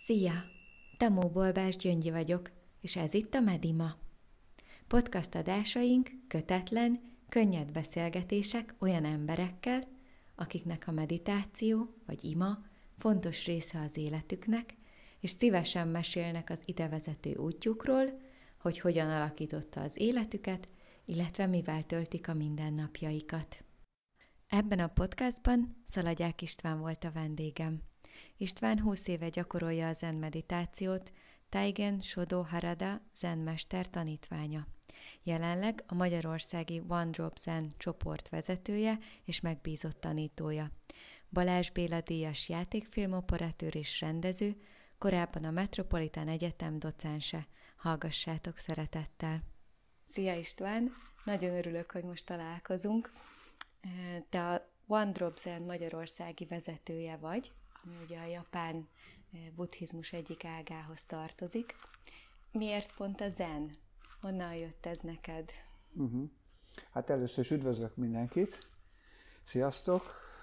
Szia! Tamó Bolbás Gyöngyi vagyok, és ez itt a Medima. Podcast adásaink kötetlen, könnyed beszélgetések olyan emberekkel, akiknek a meditáció vagy ima fontos része az életüknek, és szívesen mesélnek az idevezető útjukról, hogy hogyan alakította az életüket, illetve mivel töltik a mindennapjaikat. Ebben a podcastban Szaladják István volt a vendégem. István 20 éve gyakorolja a zen meditációt, Taigen Shodo Harada zenmester tanítványa. Jelenleg a magyarországi One Drop Zen csoport vezetője és megbízott tanítója. Balázs Béla díjas játékfilmoperatőr és rendező, korábban a Metropolitan Egyetem docense. Hallgassátok szeretettel! Szia István! Nagyon örülök, hogy most találkozunk. Te a One Drop Zen magyarországi vezetője vagy, ami ugye a japán buddhizmus egyik ágához tartozik. Miért pont a zen? Honnan jött ez neked? Hát először is üdvözlök mindenkit. Sziasztok!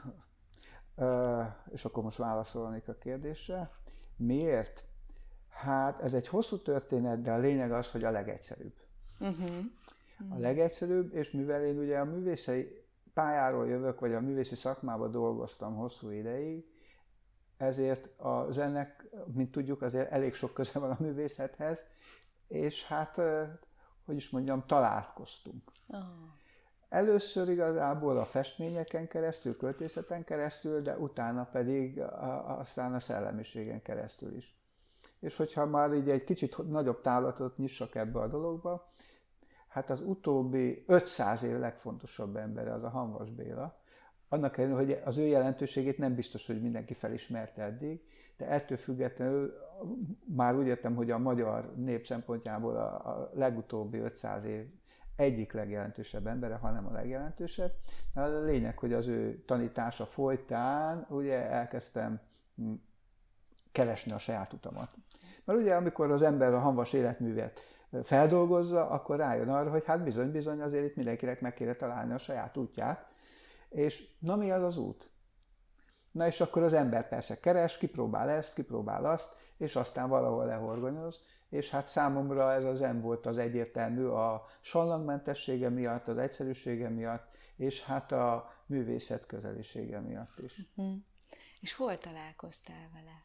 És akkor most válaszolnék a kérdésre. Miért? Hát ez egy hosszú történet, de a lényeg az, hogy a legegyszerűbb. A legegyszerűbb, és mivel én ugye a művészei pályáról jövök, vagy a művészi szakmában dolgoztam hosszú ideig, ezért a zennek, mint tudjuk, azért elég sok köze van a művészethez, és hát, hogy is mondjam, találkoztunk. Először igazából a festményeken keresztül, költészeten keresztül, de utána pedig aztán a szellemiségen keresztül is. És hogyha már így egy kicsit nagyobb távlatot nyissak ebbe a dologba, hát az utóbbi 500 év legfontosabb embere az a Hamvas Béla. Annak ellenére, hogy az ő jelentőségét nem biztos, hogy mindenki felismerte eddig, de ettől függetlenül már úgy értem, hogy a magyar nép szempontjából a legutóbbi 500 év egyik legjelentősebb embere, hanem a legjelentősebb. A lényeg, hogy az ő tanítása folytán ugye elkezdtem keresni a saját utamat. Mert ugye amikor az ember a Hamvas életművet feldolgozza, akkor rájön arra, hogy hát bizony azért itt mindenkinek meg kéne találni a saját útját. És na mi az az út? Na és akkor az ember persze keres, kipróbál ezt, kipróbál azt, és aztán valahol lehorgonyoz, és hát számomra ez a zen volt az egyértelmű a sallangmentessége miatt, az egyszerűsége miatt, és hát a művészet közelisége miatt is. És hol találkoztál vele?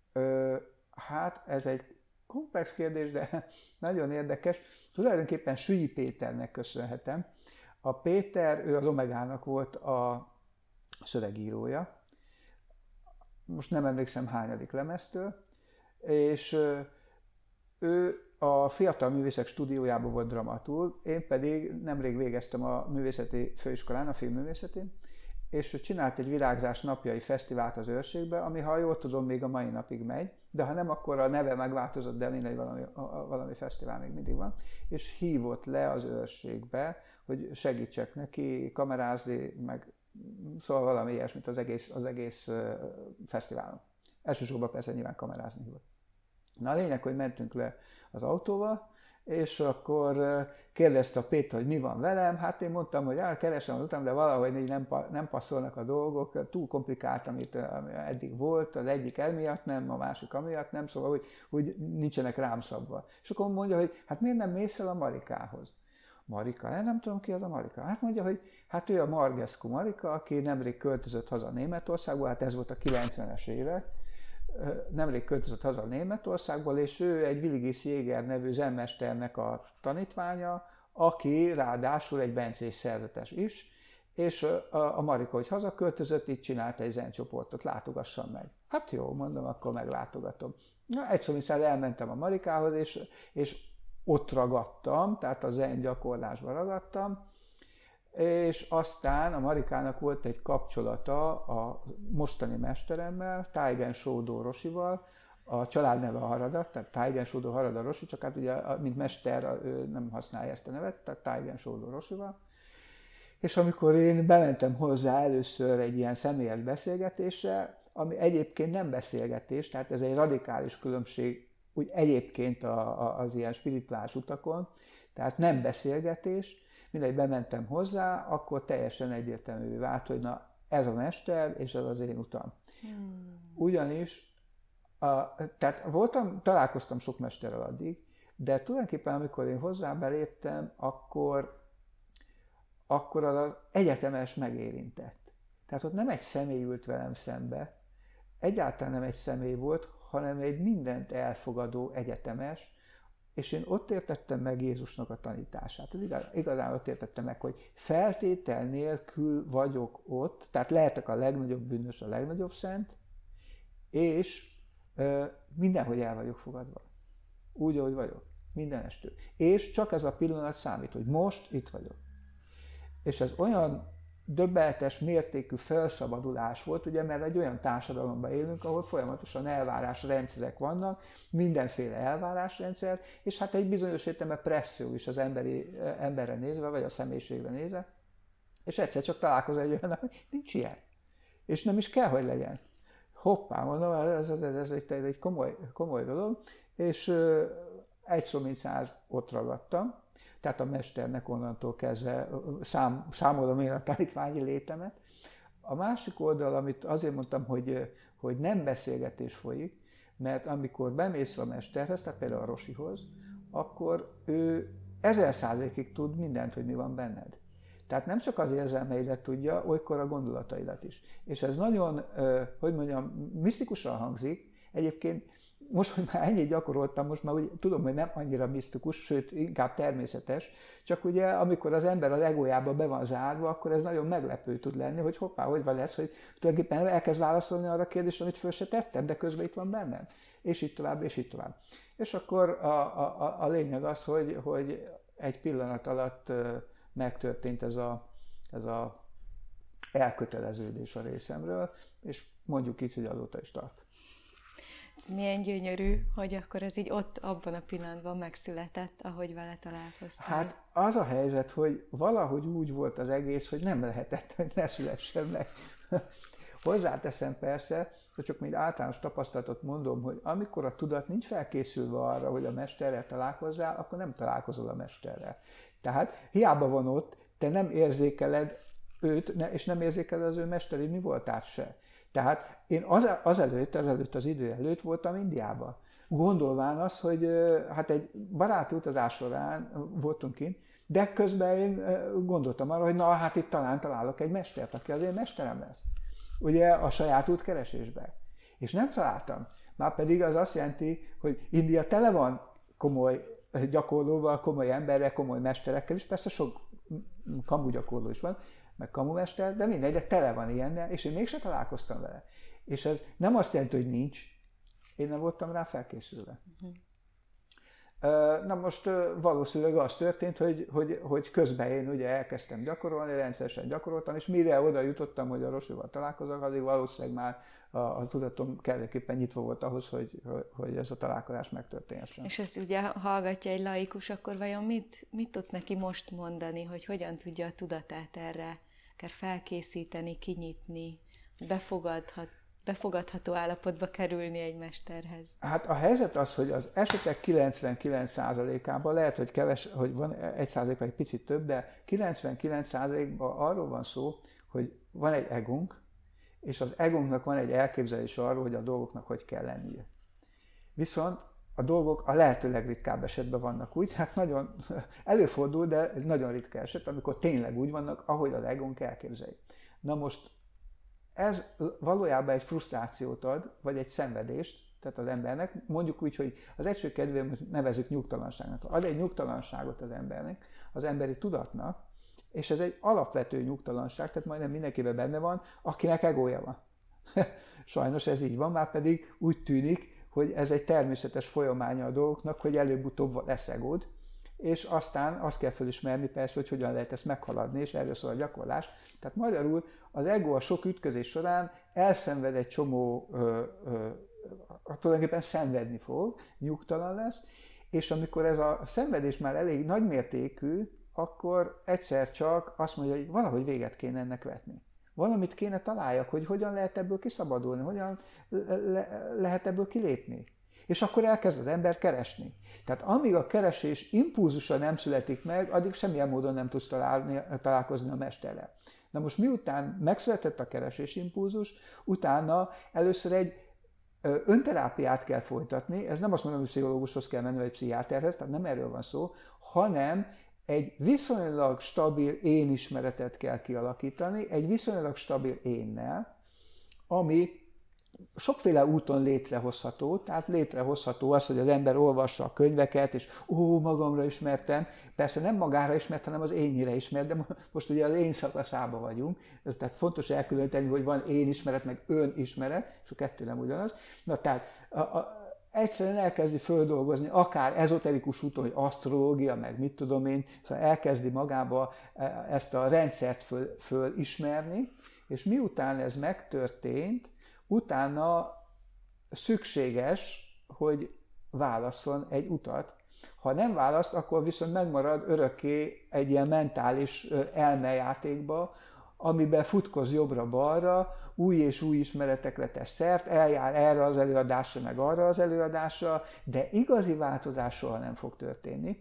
Hát ez egy komplex kérdés, de nagyon érdekes. Tulajdonképpen Sügyi Péternek köszönhetem. A Péter, ő az Omegának volt a szövegírója, most nem emlékszem hányadik lemeztől, és ő a Fiatal Művészek Stúdiójában volt dramaturg, én pedig nemrég végeztem a művészeti főiskolán, a filmművészetén, és ő csinált egy virágzás napjai fesztivált az Őrségbe, ami, ha jól tudom, még a mai napig megy, de ha nem, akkor a neve megváltozott, de mindegy, valami fesztivál még mindig van, és hívott le az Őrségbe, hogy segítsek neki kamerázni, meg szóval valami ilyesmit az egész fesztiválon. Elsősorban persze nyilván kamerázni hívott. Na a lényeg, hogy mentünk le az autóval, és akkor kérdezte a Péter, hogy mi van velem. Hát én mondtam, hogy keresem az utam, de valahogy így nem passzolnak a dolgok, túl komplikált, amit eddig volt, az egyik emiatt nem, a másik amiatt nem, szóval hogy nincsenek rám szabva. És akkor mondja, hogy hát miért nem mész el a Marikához? Marika, nem tudom ki az a Marika. Hát mondja, hogy hát ő a Margescu Marika, aki nemrég költözött haza Németországból, hát ez volt a 90-es évek, nemrég költözött haza Németországból, és ő egy Willigis Jéger nevű zenmesternek a tanítványa, aki ráadásul egy bencés szerzetes is, és a Marika, hogy hazaköltözött, itt csinált egy zencsoportot, látogassam meg. Hát jó, mondom, akkor meglátogatom. Na, egyszerűen elmentem a Marikához, és ott ragadtam, tehát a zen gyakorlásban ragadtam, és aztán a Marikának volt egy kapcsolata a mostani mesteremmel, Taigen Shodo Roshival, a családneve a Harada, tehát Taigen Shodo Harada Roshi, csak hát ugye, mint mester, ő nem használja ezt a nevet, tehát Taigen Shodo Roshival. És amikor én bementem hozzá először egy ilyen személyes beszélgetésre, ami egyébként nem beszélgetés, tehát ez egy radikális különbség úgy egyébként az ilyen spirituális utakon, tehát nem beszélgetés, mindegy bementem hozzá, akkor teljesen egyértelművé vált, hogy na ez a mester, és ez az én utam. Ugyanis Tehát találkoztam sok mesterrel addig, de tulajdonképpen amikor én hozzá beléptem, akkor az egyetemes megérintett. Tehát ott nem egy személy ült velem szembe, egyáltalán nem egy személy volt, hanem egy mindent elfogadó egyetemes, és én ott értettem meg Jézusnak a tanítását. Igazán ott értettem meg, hogy feltétel nélkül vagyok ott, tehát lehetek a legnagyobb bűnös, a legnagyobb szent, és mindenhogy el vagyok fogadva. Úgy, ahogy vagyok. Mindenestől. És csak ez a pillanat számít, hogy most itt vagyok. És ez olyan döbbenetes mértékű felszabadulás volt, ugye, mert egy olyan társadalomban élünk, ahol folyamatosan elvárásrendszerek vannak, mindenféle elvárásrendszer, és hát egy bizonyos értelemben presszió is az emberre nézve, vagy a személyiségre nézve, és egyszer csak találkozol egy olyan, hogy nincs ilyen. És nem is kell, hogy legyen. Hoppá, mondom, ez egy komoly dolog, és egy szó mint 100 ott ragadtam, tehát a mesternek onnantól kezdve számolom én a tanítványi létemet. A másik oldal, amit azért mondtam, hogy nem beszélgetés folyik, mert amikor bemész a mesterhez, tehát például a Rosihoz, akkor ő 1000%-ig tud mindent, hogy mi van benned. Tehát nem csak az érzelmeidet tudja, olykor a gondolataidat is. És ez nagyon, hogy mondjam, misztikusan hangzik. Egyébként most, hogy már ennyit gyakoroltam, most már úgy tudom, hogy nem annyira misztikus, sőt, inkább természetes, csak ugye, amikor az ember az egójába be van zárva, akkor ez nagyon meglepő tud lenni, hogy hoppá, hogy van ez, hogy tulajdonképpen elkezd válaszolni arra a kérdésre, amit föl se tettem, de közben itt van bennem. És így tovább, és így tovább. És akkor a lényeg az, hogy egy pillanat alatt megtörtént ez a elköteleződés a részemről, és mondjuk így, hogy azóta is tart. Ez milyen gyönyörű, hogy akkor ez így ott, abban a pillanatban megszületett, ahogy vele találkoztál. Hát az a helyzet, hogy valahogy úgy volt az egész, hogy nem lehetett, hogy ne szülessen meg. Hozzáteszem persze, hogy csak még általános tapasztalatot mondom, hogy amikor a tudat nincs felkészülve arra, hogy a mesterrel találkozzál, akkor nem találkozol a mesterrel. Tehát hiába van ott, te nem érzékeled őt, és nem érzékeled az ő mesterét, mi voltál se. Tehát én azelőtt az idő előtt voltam Indiában. Gondolván az, hogy hát egy baráti utazás során voltunk kint, de közben én gondoltam arra, hogy na hát itt talán találok egy mestert, aki az én mesterem lesz. Ugye a saját útkeresésben. És nem találtam. Márpedig az azt jelenti, hogy India tele van komoly gyakorlóval, komoly emberrel, komoly mesterekkel is, persze sok kamu gyakorló is van, meg kamumester, de mindegy, de tele van ilyennel, és én mégsem találkoztam vele. És ez nem azt jelenti, hogy nincs, én nem voltam rá felkészülve. Na most valószínűleg az történt, hogy közben én ugye elkezdtem gyakorolni, rendszeresen gyakoroltam, és mire oda jutottam, hogy a Rosival találkozok, addig valószínűleg már a tudatom kellőképpen nyitva volt ahhoz, hogy ez a találkozás megtörténhessen. És ezt ugye hallgatja egy laikus, akkor vajon mit tudsz neki most mondani, hogy hogyan tudja a tudatát erre akár felkészíteni, kinyitni, befogadható állapotba kerülni egy mesterhez? Hát a helyzet az, hogy az esetek 99%-ában lehet, hogy hogy van 1% vagy egy picit több, de 99%-ban arról van szó, hogy van egy egónk, és az egónknak van egy elképzelés arról, hogy a dolgoknak hogy kell lennie. Viszont a dolgok a lehető legritkább esetben vannak úgy, hát nagyon előfordul, de nagyon ritka eset, amikor tényleg úgy vannak, ahogy az egónk elképzelji. Na most ez valójában egy frusztrációt ad, vagy egy szenvedést, tehát az embernek, mondjuk úgy, hogy az egység kedvéért nevezzük nyugtalanságnak. Ad egy nyugtalanságot az embernek, az emberi tudatnak, és ez egy alapvető nyugtalanság, tehát majdnem mindenkiben benne van, akinek egója van. Sajnos ez így van, már pedig úgy tűnik, hogy ez egy természetes folyamánya a dolgoknak, hogy előbb-utóbb lesz egód, és aztán azt kell felismerni persze, hogy hogyan lehet ezt meghaladni, és erről szól a gyakorlás. Tehát magyarul az ego a sok ütközés során elszenved egy csomó, tulajdonképpen szenvedni fog, nyugtalan lesz, és amikor ez a szenvedés már elég nagymértékű, akkor egyszer csak azt mondja, hogy valahogy véget kéne ennek vetni. Valamit kéne találjak, hogy hogyan lehet ebből kiszabadulni, hogyan lehet ebből kilépni. És akkor elkezd az ember keresni. Tehát amíg a keresés impulzusa nem születik meg, addig semmilyen módon nem tudsz találkozni a mesterrel. Na most miután megszületett a keresés impulzus, utána először egy önterápiát kell folytatni, ez nem azt mondom, hogy pszichológushoz kell menni, vagy pszichiáterhez, tehát nem erről van szó, hanem egy viszonylag stabil énismeretet kell kialakítani, egy viszonylag stabil énnel, ami sokféle úton létrehozható, tehát létrehozható az, hogy az ember olvassa a könyveket, és magamra ismertem, persze nem magára ismert, hanem az énjére ismert, de most ugye az én szakaszában vagyunk, tehát fontos elkülöníteni, hogy van énismeret, meg önismeret, és a kettő nem ugyanaz. Na tehát egyszerűen elkezdi földolgozni, akár ezoterikus úton, hogy asztrológia, meg mit tudom én, szóval elkezdi magába ezt a rendszert fölismerni, és miután ez megtörtént, utána szükséges, hogy válasszon egy utat. Ha nem választ, akkor viszont megmarad örökké egy ilyen mentális elmejátékba, amiben futkoz jobbra-balra, új és új ismeretekre tesz szert, eljár erre az előadásra, meg arra az előadásra, de igazi változás soha nem fog történni.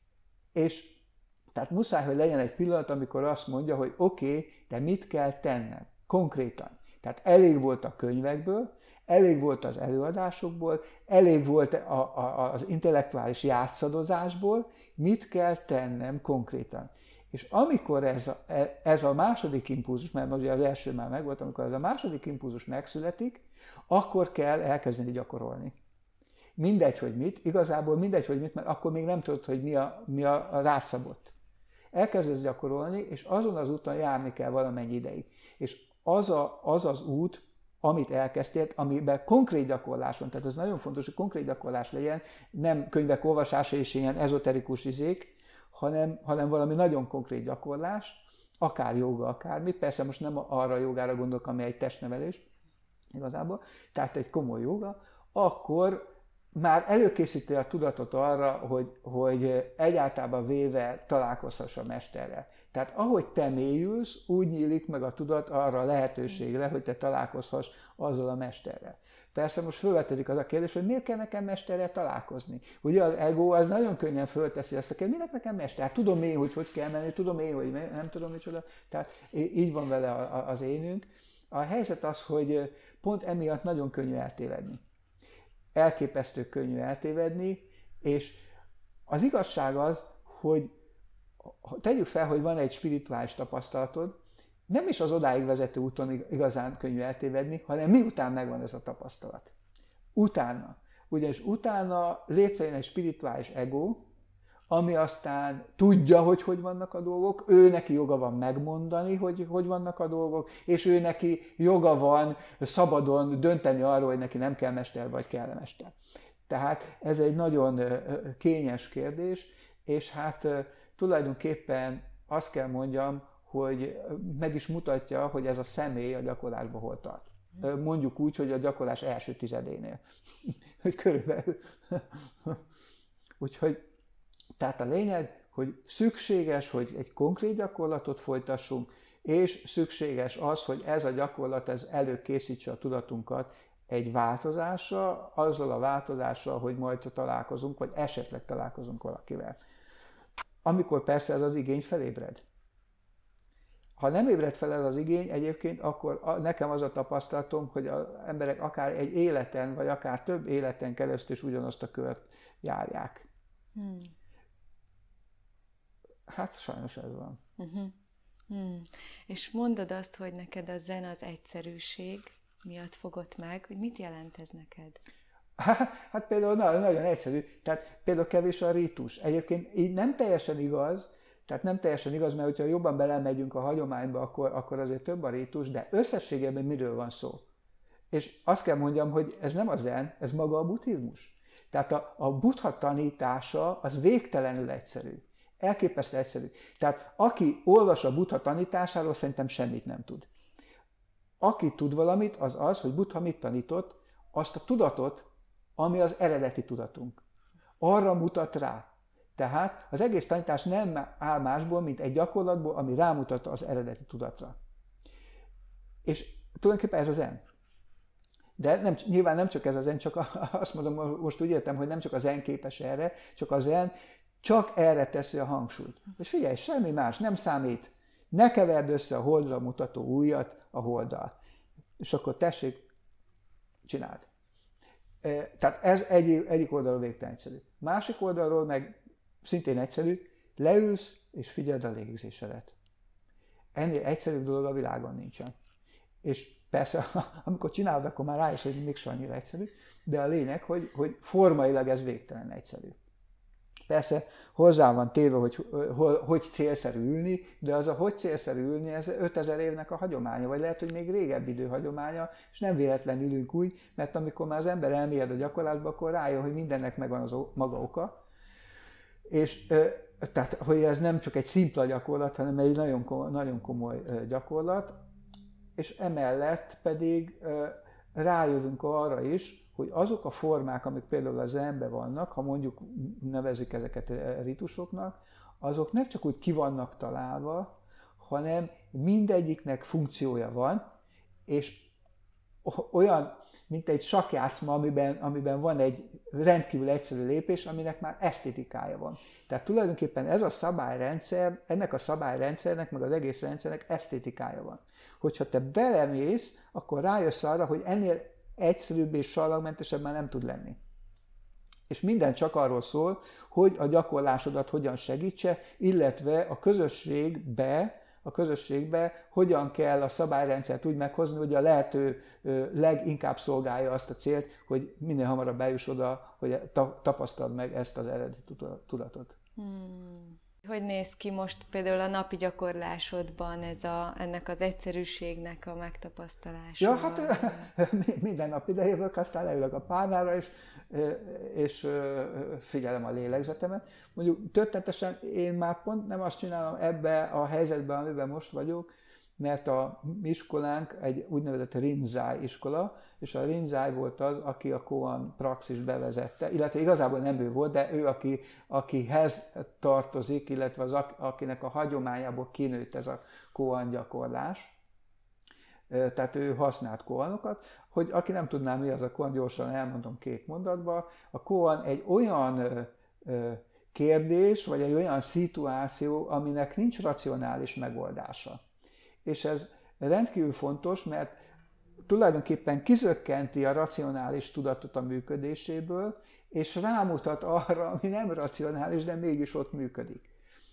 És tehát muszáj, hogy legyen egy pillanat, amikor azt mondja, hogy oké, de mit kell tennem konkrétan. Tehát elég volt a könyvekből, elég volt az előadásokból, elég volt az intellektuális játszadozásból, mit kell tennem konkrétan. És amikor ez a második impulzus, mert ugye az első már megvolt, amikor ez a második impulzus megszületik, akkor kell elkezdeni gyakorolni. Mindegy, hogy mit, igazából mindegy, hogy mit, mert akkor még nem tudod, hogy mi a rátszabott. Elkezdesz gyakorolni, és azon az úton járni kell valamennyi ideig. És az az út, amit elkezdtél, amiben konkrét gyakorlás van, tehát ez nagyon fontos, hogy konkrét gyakorlás legyen, nem könyvek olvasása és ilyen ezoterikus izék, hanem valami nagyon konkrét gyakorlás, akár jóga, akármit, persze most nem arra a jogára gondolok, ami egy testnevelés igazából, tehát egy komoly jóga, akkor már előkészíti a tudatot arra, hogy egyáltalán véve találkozhass a mesterrel. Tehát ahogy te mélyülsz, úgy nyílik meg a tudat arra a lehetőségre, hogy te találkozhass azzal a mesterrel. Persze most felvetődik az a kérdés, hogy miért kell nekem mesterrel találkozni? Ugye az ego az nagyon könnyen fölteszi azt a kérdést, minek nekem mester? Hát tudom én, hogy kell menni, tudom én, hogy nem tudom micsoda. Tehát így van vele az énünk. A helyzet az, hogy pont emiatt nagyon könnyű eltévedni. Elképesztő könnyű eltévedni, és az igazság az, hogy tegyük fel, hogy van egy spirituális tapasztalatod, nem is az odáig vezető úton igazán könnyű eltévedni, hanem miután megvan ez a tapasztalat. Utána. Ugyanis utána létrejön egy spirituális ego, ami aztán tudja, hogy vannak a dolgok, ő neki joga van megmondani, hogy vannak a dolgok, és ő neki joga van szabadon dönteni arról, hogy neki nem kell mester, vagy kell mester. Tehát ez egy nagyon kényes kérdés, és hát tulajdonképpen azt kell mondjam, hogy meg is mutatja, hogy ez a személy a gyakorlásban hol tart. Mondjuk úgy, hogy a gyakorlás első tizedénél. Hogy körülbelül. Úgyhogy tehát a lényeg, hogy szükséges, hogy egy konkrét gyakorlatot folytassunk, és szükséges az, hogy ez a gyakorlat ez előkészítse a tudatunkat egy változásra, azzal a változással, hogy majd találkozunk, vagy esetleg találkozunk valakivel. Amikor persze ez az igény felébred. Ha nem ébred fel ez az igény, egyébként akkor nekem az a tapasztalatom, hogy az emberek akár egy életen, vagy akár több életen keresztül is ugyanazt a kört járják. Hát sajnos ez van. És mondod azt, hogy neked a zen az egyszerűség miatt fogott meg, hogy mit jelent ez neked? Hát például nagyon egyszerű, tehát például kevés a rítus. Egyébként így nem teljesen igaz, mert hogyha jobban belemegyünk a hagyományba, akkor azért több a rítus, de összességében miről van szó? És azt kell mondjam, hogy ez nem a zen, ez maga a buddhizmus. Tehát a buddha tanítása az végtelenül egyszerű. Elképesztő egyszerű. Tehát aki olvas a Buddha tanításáról, szerintem semmit nem tud. Aki tud valamit, az az, hogy Buddha mit tanított, azt a tudatot, ami az eredeti tudatunk. Arra mutat rá. Tehát az egész tanítás nem áll másból, mint egy gyakorlatból, ami rámutat az eredeti tudatra. És tulajdonképpen ez a zen. De nyilván nem csak ez a zen, csak azt mondom, most úgy értem, hogy nem csak a zen képes erre, csak a zen csak erre teszi a hangsúlyt. És figyelj, semmi más nem számít. Ne keverd össze a holdra mutató ujjat a holddal. És akkor tessék, csináld. Tehát ez egyik oldalról végtelen egyszerű. Másik oldalról meg szintén egyszerű, leülsz és figyeld a légzésedet. Ennél egyszerűbb dolog a világon nincsen. És persze, amikor csinálod, akkor már rájössz, hogy még annyira egyszerű, de a lényeg, hogy formailag ez végtelen egyszerű. Persze hozzá van téve, hogy célszerű ülni, de az a hogy célszerű ülni, ez 5000 évnek a hagyománya, vagy lehet, hogy még régebbi idő hagyománya, és nem véletlenül ülünk úgy, mert amikor már az ember elmélyed a gyakorlásba, akkor rájön, hogy mindennek megvan az maga oka, és tehát, hogy ez nem csak egy szimpla gyakorlat, hanem egy nagyon komoly gyakorlat, és emellett pedig rájövünk arra is, hogy azok a formák, amik például a zenben vannak, ha mondjuk nevezik ezeket ritusoknak, azok nem csak úgy ki vannak találva, hanem mindegyiknek funkciója van, és olyan, mint egy sakkjátszma, amiben van egy rendkívül egyszerű lépés, aminek már esztétikája van. Tehát tulajdonképpen ez a szabályrendszer, ennek a szabályrendszernek, meg az egész rendszernek esztétikája van. Hogyha te belemész, akkor rájössz arra, hogy ennél egyszerűbb és sallagmentesebb már nem tud lenni. És minden csak arról szól, hogy a gyakorlásodat hogyan segítse, illetve a közösségbe hogyan kell a szabályrendszert úgy meghozni, hogy a lehető leginkább szolgálja azt a célt, hogy minél hamarabb eljuss oda, hogy tapasztald meg ezt az eredeti tudatot. Hogy néz ki most például a napi gyakorlásodban ennek az egyszerűségnek a megtapasztalása? Ja, hát minden nap idejövök, aztán leülök a párnára, és figyelem a lélegzetemet. Mondjuk történetesen én már pont nem azt csinálom ebbe a helyzetben, amiben most vagyok, mert a mi iskolánk egy úgynevezett Rinzai iskola, és a Rinzai volt az, aki a koan praxist bevezette, illetve igazából nem ő volt, de ő, akihez tartozik, illetve akinek a hagyományából kinőtt ez a koan gyakorlás. Tehát ő használt koanokat. Hogy aki nem tudná, mi az a koan, gyorsan elmondom 2 mondatban. A koan egy olyan kérdés, vagy egy olyan szituáció, aminek nincs racionális megoldása. És ez rendkívül fontos, mert tulajdonképpen kizökkenti a racionális tudatot a működéséből, és rámutat arra, ami nem racionális, de mégis ott működik.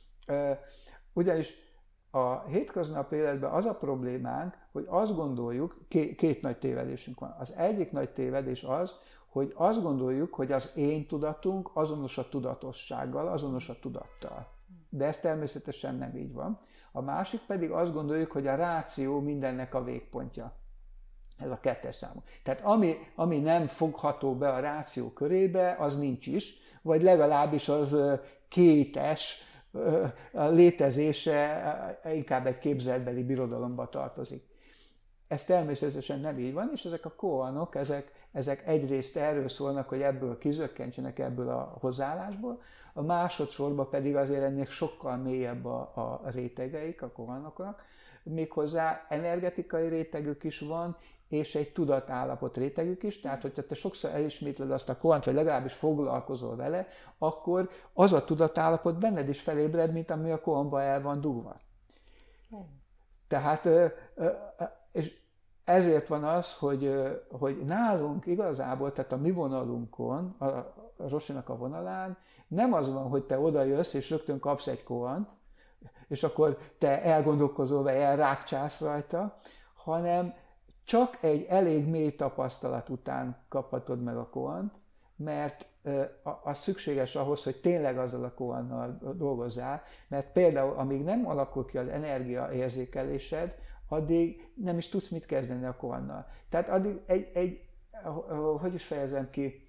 Ugyanis a hétköznapi életben az a problémánk, hogy azt gondoljuk, 2 nagy tévedésünk van. Az egyik nagy tévedés az, hogy azt gondoljuk, hogy az én tudatunk azonos a tudatossággal, azonos a tudattal. De ez természetesen nem így van. A másik pedig azt gondoljuk, hogy a ráció mindennek a végpontja. Ez a 2. számú. Tehát ami nem fogható be a ráció körébe, az nincs is, vagy legalábbis az kétes, a létezése inkább egy képzeletbeli birodalomba tartozik. Ez természetesen nem így van, és ezek a koanok, ezek egyrészt erről szólnak, hogy ebből kizökkentsenek ebből a hozzáállásból, a másodszorban pedig azért ennek sokkal mélyebb a rétegeik a koanoknak, méghozzá energetikai rétegük is van, és egy tudatállapot rétegük is, tehát hogyha te sokszor elismétled azt a koant, vagy legalábbis foglalkozol vele, akkor az a tudatállapot benned is felébred, mint ami a koanba el van dugva. Tehát, és ezért van az, hogy nálunk igazából, tehát a mi vonalunkon, a Rosinak a vonalán nem az van, hogy te oda jössz, és rögtön kapsz egy koant, és akkor te elgondolkozol, vagy elrákcsász rajta, hanem csak egy elég mély tapasztalat után kaphatod meg a koant, mert az szükséges ahhoz, hogy tényleg azzal a koannal dolgozzál, mert például amíg nem alakul ki az energiaérzékelésed, addig nem is tudsz mit kezdeni a koannal. Tehát addig hogy is fejezem ki,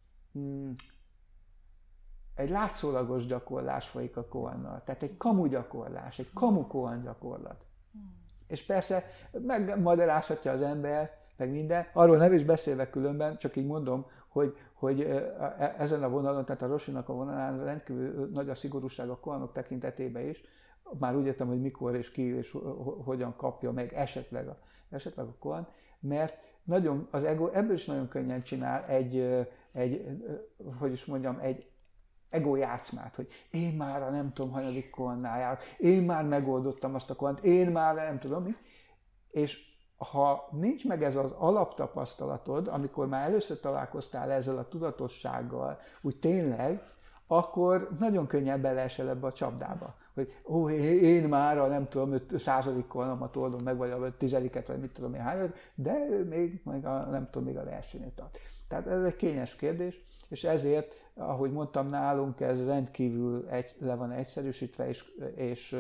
egy látszólagos gyakorlás folyik a koannal. Tehát egy kamu gyakorlás, egy kamu koan gyakorlat. És persze megmaderázhatja az ember, meg minden. Arról nem is beszélve különben, csak így mondom, hogy ezen a vonalon, tehát a Rosinak a vonalán rendkívül nagy a szigorúság a koanok tekintetében is. Már úgy értem, hogy mikor és ki és hogyan kapja meg esetleg a koan, mert nagyon, az ego ebből is nagyon könnyen csinál egy ego játszmát, hogy én már a nem tudom hanyadik koannál járok, én már megoldottam azt a koant, én már nem tudom mi, és ha nincs meg ez az alaptapasztalatod, amikor már először találkoztál ezzel a tudatossággal, úgy tényleg, akkor nagyon könnyen beleesel ebbe a csapdába. Hogy én már a nem tudom, 100. kolmamat oldom meg, vagy a 10. vagy mit tudom én hányat, de ő még nem tudom, még az elsőnél tart. Tehát ez egy kényes kérdés, és ezért, ahogy mondtam, nálunk ez rendkívül le van egyszerűsítve, és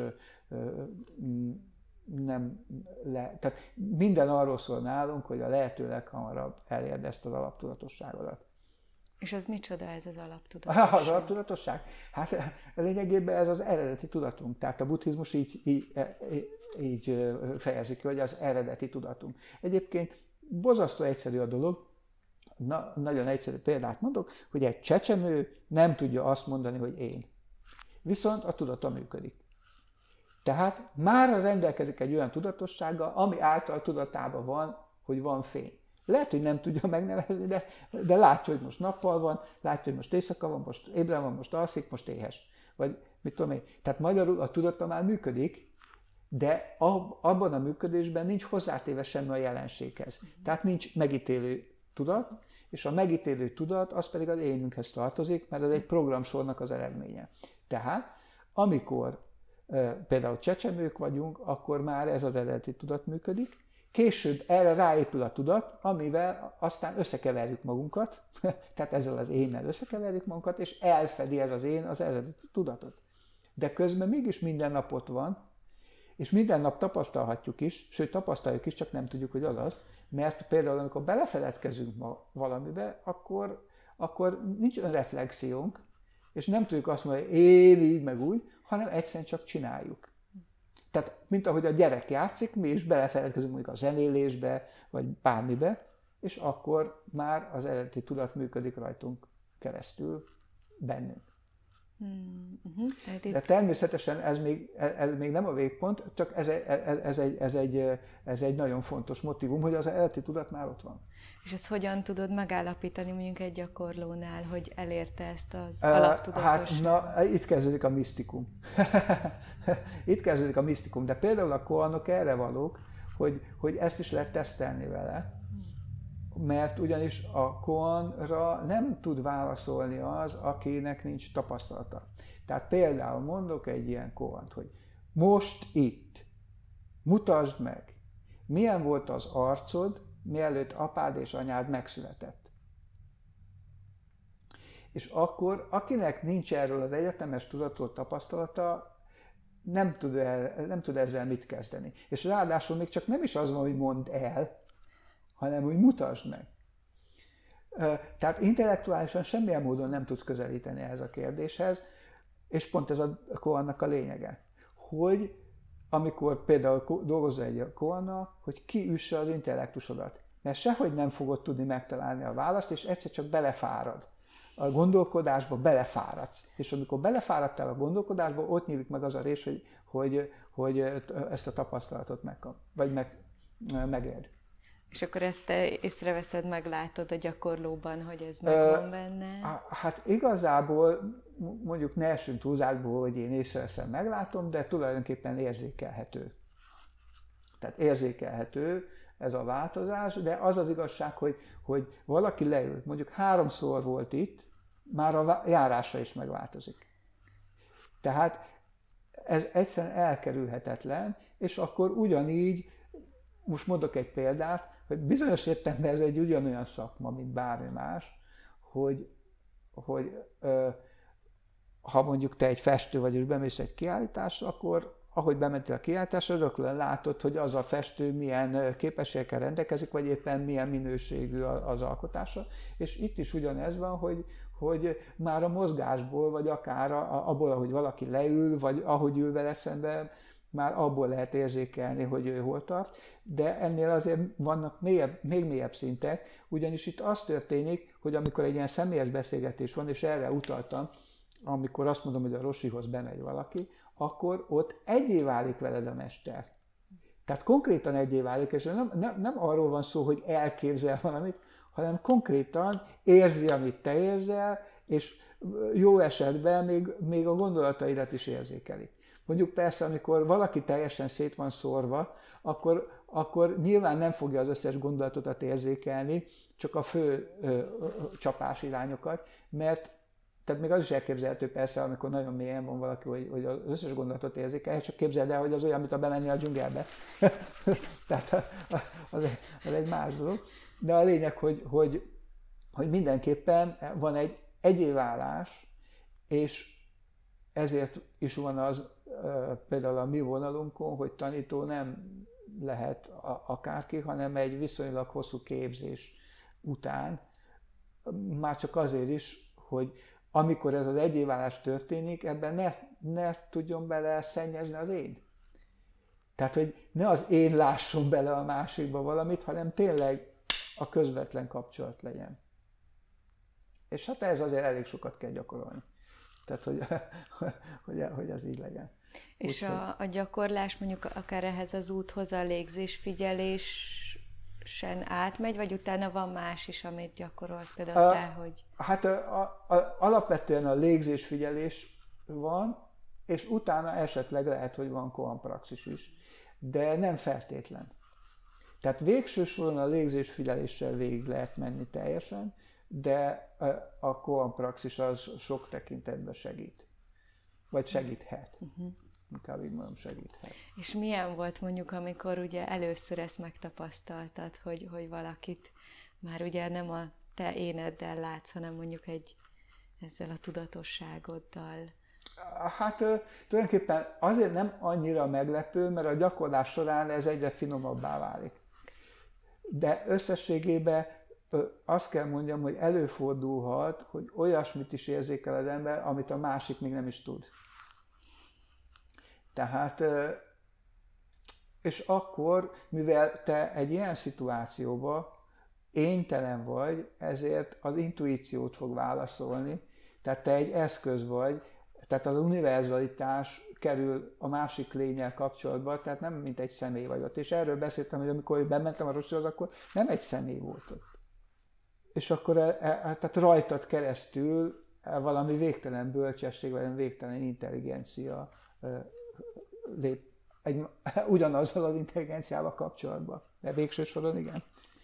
tehát minden arról szól nálunk, hogy a lehető leghamarabb elérd ezt az alaptudatosságodat. És az micsoda ez az alaptudatosság? Az alaptudatosság? Hát lényegében ez az eredeti tudatunk. Tehát a buddhizmus így fejezi ki, hogy az eredeti tudatunk. Egyébként borzasztó egyszerű a dolog. Nagyon egyszerű példát mondok, hogy egy csecsemő nem tudja azt mondani, hogy én. Viszont a tudata működik. Tehát már rendelkezik egy olyan tudatossággal, ami által tudatában van, hogy van fény. Lehet, hogy nem tudja megnevezni, de látja, hogy most nappal van, látja, hogy most éjszaka van, most ébren van, most alszik, most éhes. Vagy mit tudom én. Tehát magyarul a tudata már működik, de abban a működésben nincs hozzátéve semmi a jelenséghez. Tehát nincs megítélő tudat, és a megítélő tudat az pedig az énünkhez tartozik, mert az egy programsornak az eredménye. Tehát amikor például csecsemők vagyunk, akkor már ez az eredeti tudat működik. Később erre ráépül a tudat, amivel aztán összekeverjük magunkat, tehát ezzel az énnel összekeverjük magunkat, és elfedi ez az én az eredeti tudatot. De közben mégis minden nap ott van, és minden nap tapasztalhatjuk is, sőt tapasztaljuk is, csak nem tudjuk, hogy az, mert például amikor belefeledkezünk valamibe, akkor nincs önreflexiónk, és nem tudjuk azt mondani, hogy én így meg úgy, hanem egyszerűen csak csináljuk. Tehát, mint ahogy a gyerek játszik, mi is belefeledkezünk mondjuk a zenélésbe, vagy bármibe, és akkor már az eredeti tudat működik rajtunk keresztül bennünk. De természetesen ez még nem a végpont, csak ez egy nagyon fontos motívum, hogy az eredeti tudat már ott van. És ezt hogyan tudod megállapítani mondjuk egy gyakorlónál, hogy elérte ezt az alaptudatosságot? Hát, itt kezdődik a misztikum. Itt kezdődik a misztikum, de például a koanok erre valók, hogy ezt is lehet tesztelni vele, mert ugyanis a koanra nem tud válaszolni az, akinek nincs tapasztalata. Tehát például mondok egy ilyen koant, hogy most itt, mutasd meg, milyen volt az arcod, mielőtt apád és anyád megszületett. És akkor, akinek nincs erről az egyetemes tudatról tapasztalata, nem tud ezzel mit kezdeni. És ráadásul még csak nem is az van, hogy mondd el, hanem hogy mutasd meg. Tehát intellektuálisan semmilyen módon nem tudsz közelíteni ehhez a kérdéshez, és pont ez a koannak a lényege. Hogy amikor például dolgozol egy koannal, hogy kiüsse az intellektusodat. Mert sehogy nem fogod tudni megtalálni a választ, és egyszer csak belefárad. A gondolkodásba belefáradsz. És amikor belefáradtál a gondolkodásba, ott nyílik meg az a rés, hogy ezt a tapasztalatot megkap, vagy megéld. És akkor ezt te észreveszed, meglátod a gyakorlóban, hogy ez megvan benne? Hát igazából mondjuk ne essünk túlzásból, hogy én észreveszem, meglátom, de tulajdonképpen érzékelhető. Tehát érzékelhető ez a változás, de az az igazság, hogy valaki leült, mondjuk 3-szor volt itt, már a járása is megváltozik. Tehát ez egyszerűen elkerülhetetlen, és akkor ugyanígy, most mondok egy példát, hogy bizonyos értelemben ez egy ugyanolyan szakma, mint bármi más, hogy ha mondjuk te egy festő vagy, és bemész egy kiállításra, akkor ahogy bementél a kiállításra, rögtön látod, hogy az a festő milyen képességekkel rendelkezik, vagy éppen milyen minőségű az alkotása. És itt is ugyanez van, hogy már a mozgásból, vagy akár abból, ahogy valaki leül, vagy ahogy ül veled szemben, már abból lehet érzékelni, hogy ő hol tart, de ennél azért vannak még mélyebb szintek, ugyanis itt az történik, hogy amikor egy ilyen személyes beszélgetés van, és erre utaltam, amikor azt mondom, hogy a Rosihoz bemegy valaki, akkor ott egyé válik veled a mester. Tehát konkrétan egyé válik, és nem arról van szó, hogy elképzel valamit, hanem konkrétan érzi, amit te érzel, és jó esetben még a gondolataidat is érzékeli. Mondjuk persze, amikor valaki teljesen szét van szórva, akkor akkor nyilván nem fogja az összes gondolatot érzékelni, csak a fő csapás irányokat, mert tehát még az is elképzelhető persze, amikor nagyon mélyen van valaki, hogy az összes gondolatot érzékel, csak képzeld el, hogy az olyan, mint a bemenni a dzsungelbe. Tehát az egy más dolog. De a lényeg, hogy mindenképpen van egy egyévállás, és ezért is van az például a mi vonalunkon, hogy tanító nem lehet akárki, hanem egy viszonylag hosszú képzés után. Már csak azért is, hogy amikor ez az egyévállás történik, ebben ne tudjon bele szennyezni az én. Tehát, hogy ne az én lásson bele a másikba valamit, hanem tényleg a közvetlen kapcsolat legyen. És hát ez azért elég sokat kell gyakorolni. Tehát, hogy ez így legyen. És a gyakorlás mondjuk akár ehhez az úthoz a légzésfigyelésen átmegy, vagy utána van más is, amit gyakorolsz például te, hogy... Hát alapvetően a légzésfigyelés van, és utána esetleg lehet, hogy van koanpraxis is, de nem feltétlen. Tehát végső soron a légzésfigyeléssel végig lehet menni teljesen, de a koanpraxis az sok tekintetben segít. Vagy segíthet. Inkább így mondom, segíthet. És milyen volt mondjuk, amikor ugye először ezt megtapasztaltad, hogy valakit már ugye nem a te éneddel látsz, hanem mondjuk ezzel a tudatosságoddal? Hát tulajdonképpen azért nem annyira meglepő, mert a gyakorlás során ez egyre finomabbá válik. De összességében azt kell mondjam, hogy előfordulhat, hogy olyasmit is érzékel az ember, amit a másik még nem is tud. Tehát, és akkor, mivel te egy ilyen szituációban éntelen vagy, ezért az intuíciót fog válaszolni, tehát te egy eszköz vagy, tehát az univerzalitás kerül a másik lénnyel kapcsolatba, tehát nem mint egy személy vagy ott. És erről beszéltem, hogy amikor bementem a Rosihoz, akkor nem egy személy volt ott. És akkor tehát rajtad keresztül valami végtelen bölcsesség, vagy végtelen intelligencia lép ugyanazzal az intelligenciával kapcsolatban. De végső soron igen.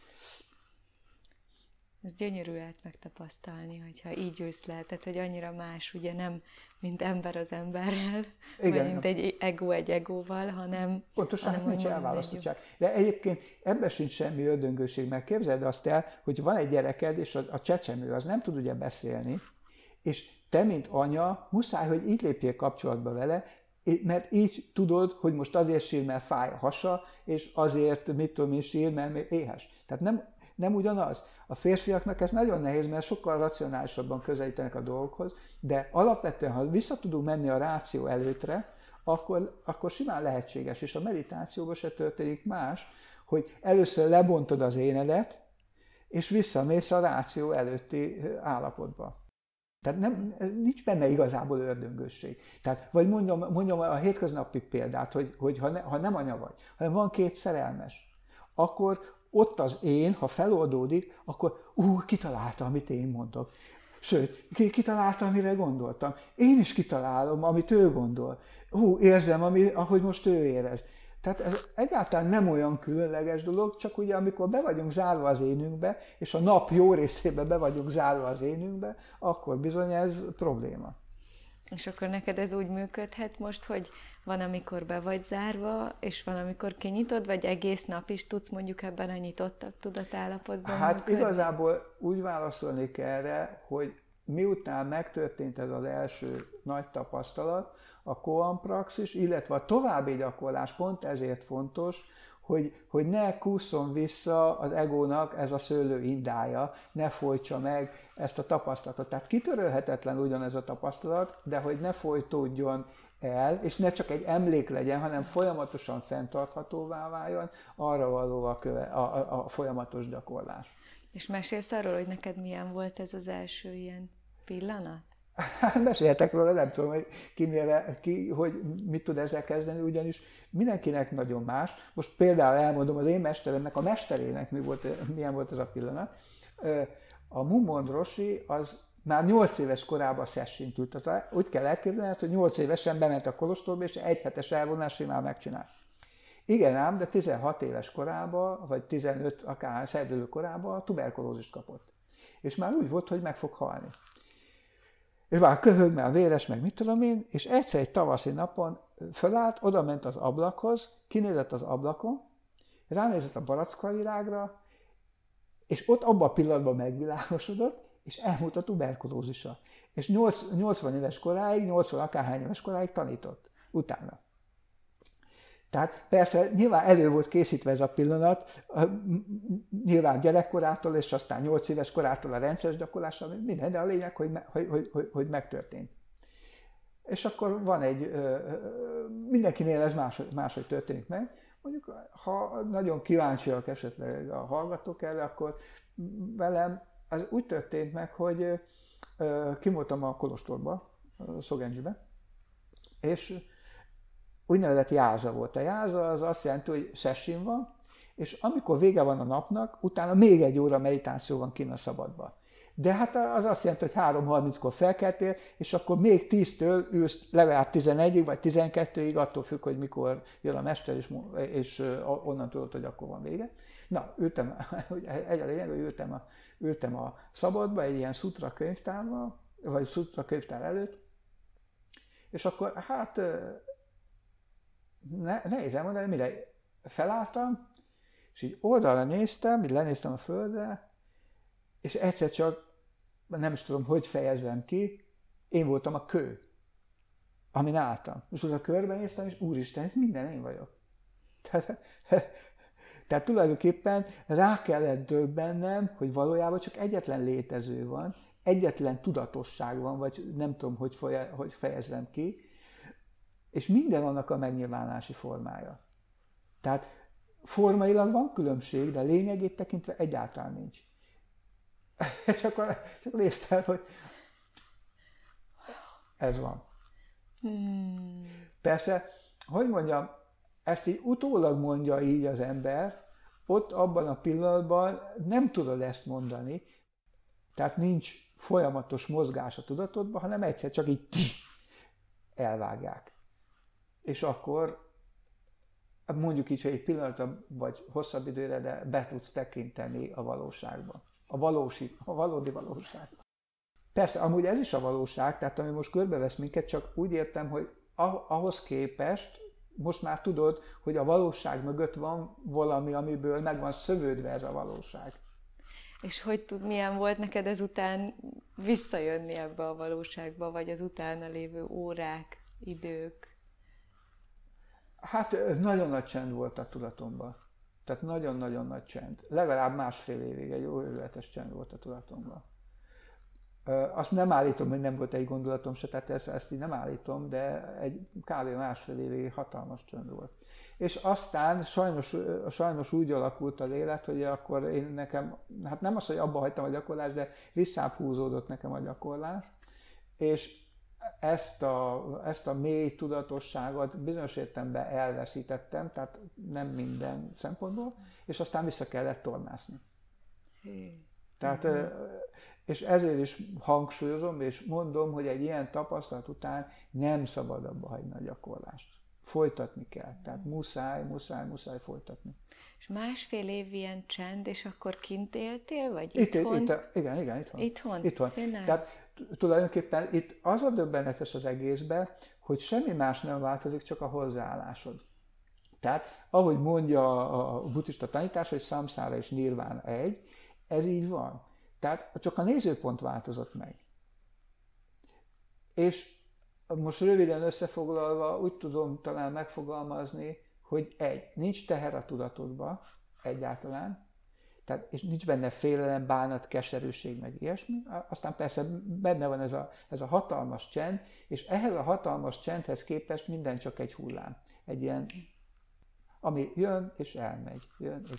Ez gyönyörű lehet megtapasztalni, hogyha így ülsz le, tehát hogy annyira más, ugye nem mint ember az emberrel, igen, vagy mint egy egóval, hanem... Pontosan, hanem nincs elválasztottság. De egyébként ebben sincs semmi ördöngőség, mert képzeld azt el, hogy van egy gyereked, és a csecsemő az nem tud ugye beszélni, és te, mint anya, muszáj, hogy így lépjél kapcsolatba vele, mert így tudod, hogy most azért sír, mert fáj a hasa, és azért, mit tudom én, sír, mert éhes. Tehát nem ugyanaz. A férfiaknak ez nagyon nehéz, mert sokkal racionálisabban közelítenek a dolgokhoz, de alapvetően, ha vissza tudunk menni a ráció előttre, akkor simán lehetséges, és a meditációban se történik más, hogy először lebontod az énedet, és visszamész a ráció előtti állapotba. Tehát nincs benne igazából ördöngösség. Tehát, vagy mondjam a hétköznapi példát, hogy ha nem anya vagy, hanem van két szerelmes, akkor ott az én, ha feloldódik, akkor kitalálta, amit én mondok. Sőt, kitalálta, amire gondoltam. Én is kitalálom, amit ő gondol. Érzem, ahogy most ő érez. Tehát ez egyáltalán nem olyan különleges dolog, csak ugye amikor be vagyunk zárva az énünkbe, és a nap jó részében be vagyunk zárva az énünkbe, akkor bizony ez probléma. És akkor neked ez úgy működhet most, hogy van, amikor be vagy zárva, és van, amikor kinyitod, vagy egész nap is tudsz mondjuk ebben a nyitottabb tudatállapotban Hát működni? Igazából úgy válaszolnék erre, hogy miután megtörtént ez az első nagy tapasztalat, a koanpraxis, illetve a további gyakorlás pont ezért fontos, hogy ne kússzon vissza az egónak ez a szőlő indája, ne folytsa meg ezt a tapasztalatot. Tehát kitörölhetetlen ugyanez a tapasztalat, de hogy ne folytódjon el, és ne csak egy emlék legyen, hanem folyamatosan fenntarthatóvá váljon, arra való a folyamatos gyakorlás. És mesélsz arról, hogy neked milyen volt ez az első ilyen pillanat? Mesélhetek róla, nem tudom, hogy hogy mit tud ezzel kezdeni, ugyanis mindenkinek nagyon más. Most például elmondom, az én mesteremnek, a mesterének milyen volt ez a pillanat. A Mumon Roshi az már 8 éves korában sessint ült. Úgy kell elképzelni, hogy 8 évesen bement a kolostorba, és egy hetes elvonás simán megcsinált. Igen ám, de 16 éves korában, vagy 15 akár serdülő korában tuberkulózist kapott. És már úgy volt, hogy meg fog halni. És már köhög, már véres, meg mit tudom én, és egyszer egy tavaszi napon fölállt, oda ment az ablakhoz, kinézett az ablakon, ránézett a barackavirágra, és ott abban a pillanatban megvilágosodott, és elmúlt a tuberkulózisa. És 80 éves koráig, 80 akárhány éves koráig tanított utána. Tehát persze nyilván elő volt készítve ez a pillanat, nyilván gyerekkorától, és aztán 8 éves korától a rendszeres gyakorlással, minden, de a lényeg, hogy megtörtént. És akkor van egy, mindenkinél ez máshogy történik meg. Mondjuk, ha nagyon kíváncsiak esetleg a hallgatók erre, akkor velem az úgy történt meg, hogy kim voltam a Kolostorba, Szogendzsibe, és úgynevezett jáza volt. A jáza az azt jelenti, hogy session van, és amikor vége van a napnak, utána még 1 óra meditáció van kint a szabadban. De hát az azt jelenti, hogy 3:30-kor felkeltél, és akkor még 10-től ülsz legalább 11-ig, vagy 12-ig, attól függ, hogy mikor jön a mester, és onnan tudod, hogy akkor van vége. Na, egy a lényeg, hogy ültem a szabadba, egy ilyen szutra könyvtárba, vagy szutra könyvtár előtt, és akkor hát nehéz elmondani, mire felálltam, és így oldalra néztem, így lenéztem a földre, és egyszer csak, nem is tudom, hogy fejezzem ki, én voltam a kő, amin álltam. És oda körbenéztem, és úristen, ez minden én vagyok. Tehát tulajdonképpen rá kellett döbbennem, hogy valójában csak egyetlen létező van, egyetlen tudatosság van, vagy nem tudom, hogy fejezzem ki, és minden annak a megnyilvánulási formája. Tehát formailag van különbség, de lényegét tekintve egyáltalán nincs. És akkor csak néztem, hogy ez van. Persze, hogy mondjam, ezt így utólag mondja így az ember, ott abban a pillanatban nem tudod ezt mondani, tehát nincs folyamatos mozgás a tudatodban, hanem egyszer csak így elvágják. És akkor mondjuk így, hogy egy pillanatra vagy hosszabb időre, de be tudsz tekinteni a valóságba. A valódi valóságba. Persze, amúgy ez is a valóság, tehát ami most körbevesz minket, csak úgy értem, hogy ahhoz képest most már tudod, hogy a valóság mögött van valami, amiből meg van szövődve ez a valóság. És milyen volt neked ezután visszajönni ebbe a valóságba, vagy az utána lévő órák, idők? Hát nagyon nagy csend volt a tudatomban. Tehát nagyon-nagyon nagy csend. Legalább 1,5 évig egy őrületes csend volt a tudatomban. Azt nem állítom, hogy nem volt egy gondolatom se, tehát ezt így nem állítom, de egy kb. 1,5 évig hatalmas csend volt. És aztán sajnos úgy alakult az élet, hogy akkor nekem, hát nem az, hogy abba hagytam a gyakorlást, de visszább húzódott nekem a gyakorlás, és ezt a mély tudatosságot bizonyos értelemben elveszítettem, tehát nem minden szempontból, és aztán vissza kellett tornászni. Tehát, és ezért is hangsúlyozom, és mondom, hogy egy ilyen tapasztalat után nem szabad abba hagyni a gyakorlást. Folytatni kell. Tehát muszáj folytatni. És 1,5 év ilyen csend, és akkor kint éltél, vagy itthon? Igen, itthon. Itthon? Tehát tulajdonképpen itt az a döbbenetes az egészben, hogy semmi más nem változik, csak a hozzáállásod. Tehát, ahogy mondja a buddhista tanítás, hogy samsára és nirvána egy, ez így van. Tehát csak a nézőpont változott meg. És most röviden összefoglalva úgy tudom talán megfogalmazni, hogy nincs teher a tudatodba egyáltalán, tehát, és nincs benne félelem, bánat, keserűség, meg ilyesmi. Aztán persze benne van ez a hatalmas csend, és ehhez a hatalmas csendhez képest minden csak egy hullám. Egy ilyen, ami jön és elmegy,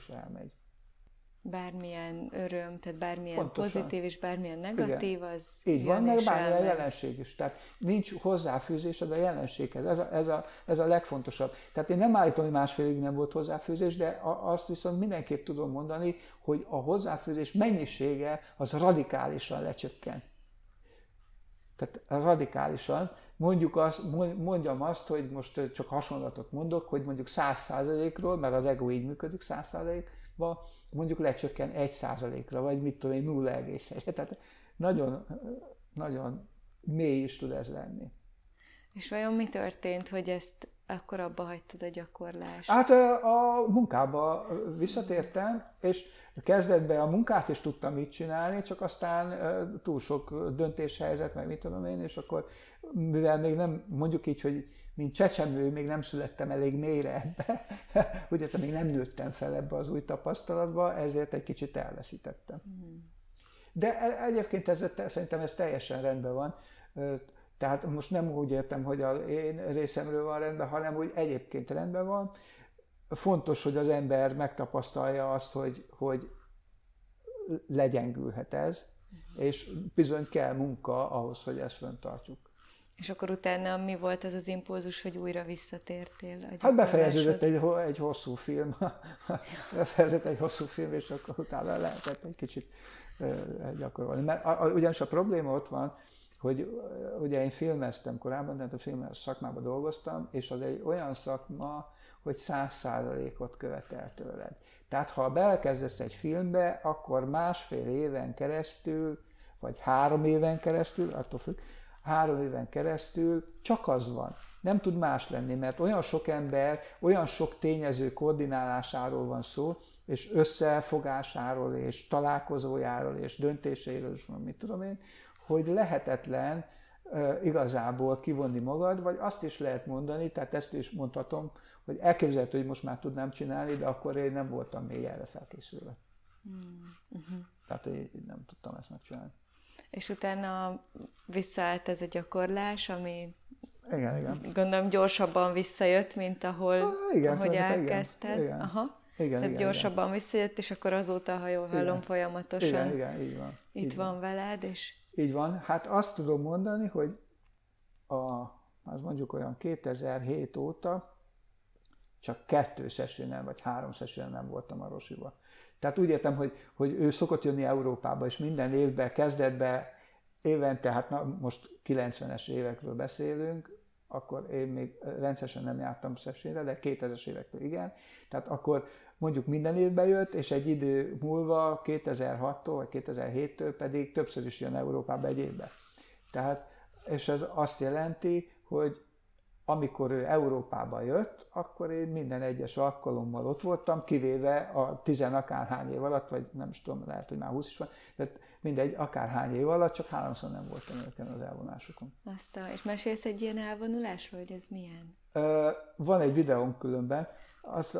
Bármilyen öröm, tehát bármilyen pontosan. Pozitív és bármilyen negatív, igen. Az így van, meg bármilyen jelenség is. Tehát nincs hozzáfűzésed a jelenséghez. Ez a legfontosabb. Tehát én nem állítom, hogy 1,5 évig nem volt hozzáfűzés, de azt viszont mindenképp tudom mondani, hogy a hozzáfűzés mennyisége az radikálisan lecsökken. Tehát radikálisan. Mondjam azt, hogy most csak hasonlatot mondok, hogy mondjuk 100%-ról, mert az ego így működik 100%-ba, mondjuk lecsökken 1%-ra, vagy mit tudom én, 0,1. Tehát nagyon, nagyon mély is tud ez lenni. És vajon mi történt, hogy ezt akkor abba hagytad a gyakorlást? Hát a munkába visszatértem, és kezdetben a munkát is tudtam így csinálni, csak aztán túl sok döntéshelyzet, meg mit tudom én, és akkor, mivel még nem, mondjuk így, hogy mint csecsemő, még nem születtem elég mélyre ebbe, ugye még nem nőttem fel ebbe az új tapasztalatba, ezért egy kicsit elveszítettem. De egyébként szerintem ez teljesen rendben van. Tehát most nem úgy értem, hogy az én részemről van rendben, hanem úgy egyébként rendben van. Fontos, hogy az ember megtapasztalja azt, hogy legyengülhet ez, és bizony kell munka ahhoz, hogy ezt föntartsuk. És akkor utána mi volt ez az impulzus, hogy újra visszatértél? Hát befejeződött egy hosszú film, és akkor utána lehetett egy kicsit gyakorolni. Mert ugyanis a probléma ott van, hogy ugye én filmeztem korábban, tehát a film szakmában dolgoztam, és az egy olyan szakma, hogy 100%-ot követel tőled. Tehát ha belekezdesz egy filmbe, akkor 1,5 éven keresztül, vagy 3 éven keresztül, attól függ, 3 éven keresztül csak az van. Nem tud más lenni, mert olyan sok ember, olyan sok tényező koordinálásáról van szó, és összefogásáról, és találkozójáról, és döntéseiről, és mit tudom én, hogy lehetetlen igazából kivonni magad, vagy azt is lehet mondani, tehát ezt is mondhatom, hogy elképzelhető, hogy most már tudnám csinálni, de akkor én nem voltam még erre felkészülve. Tehát én nem tudtam ezt megcsinálni. És utána visszaállt ez a gyakorlás, ami igen. Gondolom gyorsabban visszajött, mint ahogy elkezdted. Igen. Aha. Igen, gyorsabban visszajött, és akkor azóta, ha jól hallom, folyamatosan igen, így van. Itt van veled, és... Így van. Hát azt tudom mondani, hogy az mondjuk olyan 2007 óta csak 2 sessionen vagy 3 sessionen nem voltam a Rosiba. Tehát úgy értem, hogy ő szokott jönni Európába, és minden évben, kezdetben, évente, hát most 90-es évekről beszélünk, akkor én még rendszeresen nem jártam sessionre, de 2000-es évektől igen. Tehát akkor mondjuk minden évben jött, és egy idő múlva, 2006-tól vagy 2007-től pedig többször is jön Európába egy évben. Tehát, és ez azt jelenti, hogy amikor ő Európába jött, akkor én minden egyes alkalommal ott voltam, kivéve a 10 akárhány év alatt, vagy nem is tudom, lehet, hogy már 20 is van, tehát mindegy, akárhány év alatt, csak 3-szor nem voltam őken az elvonásokon. És mesélsz egy ilyen elvonulásról, hogy ez milyen? Van egy videón különben, azt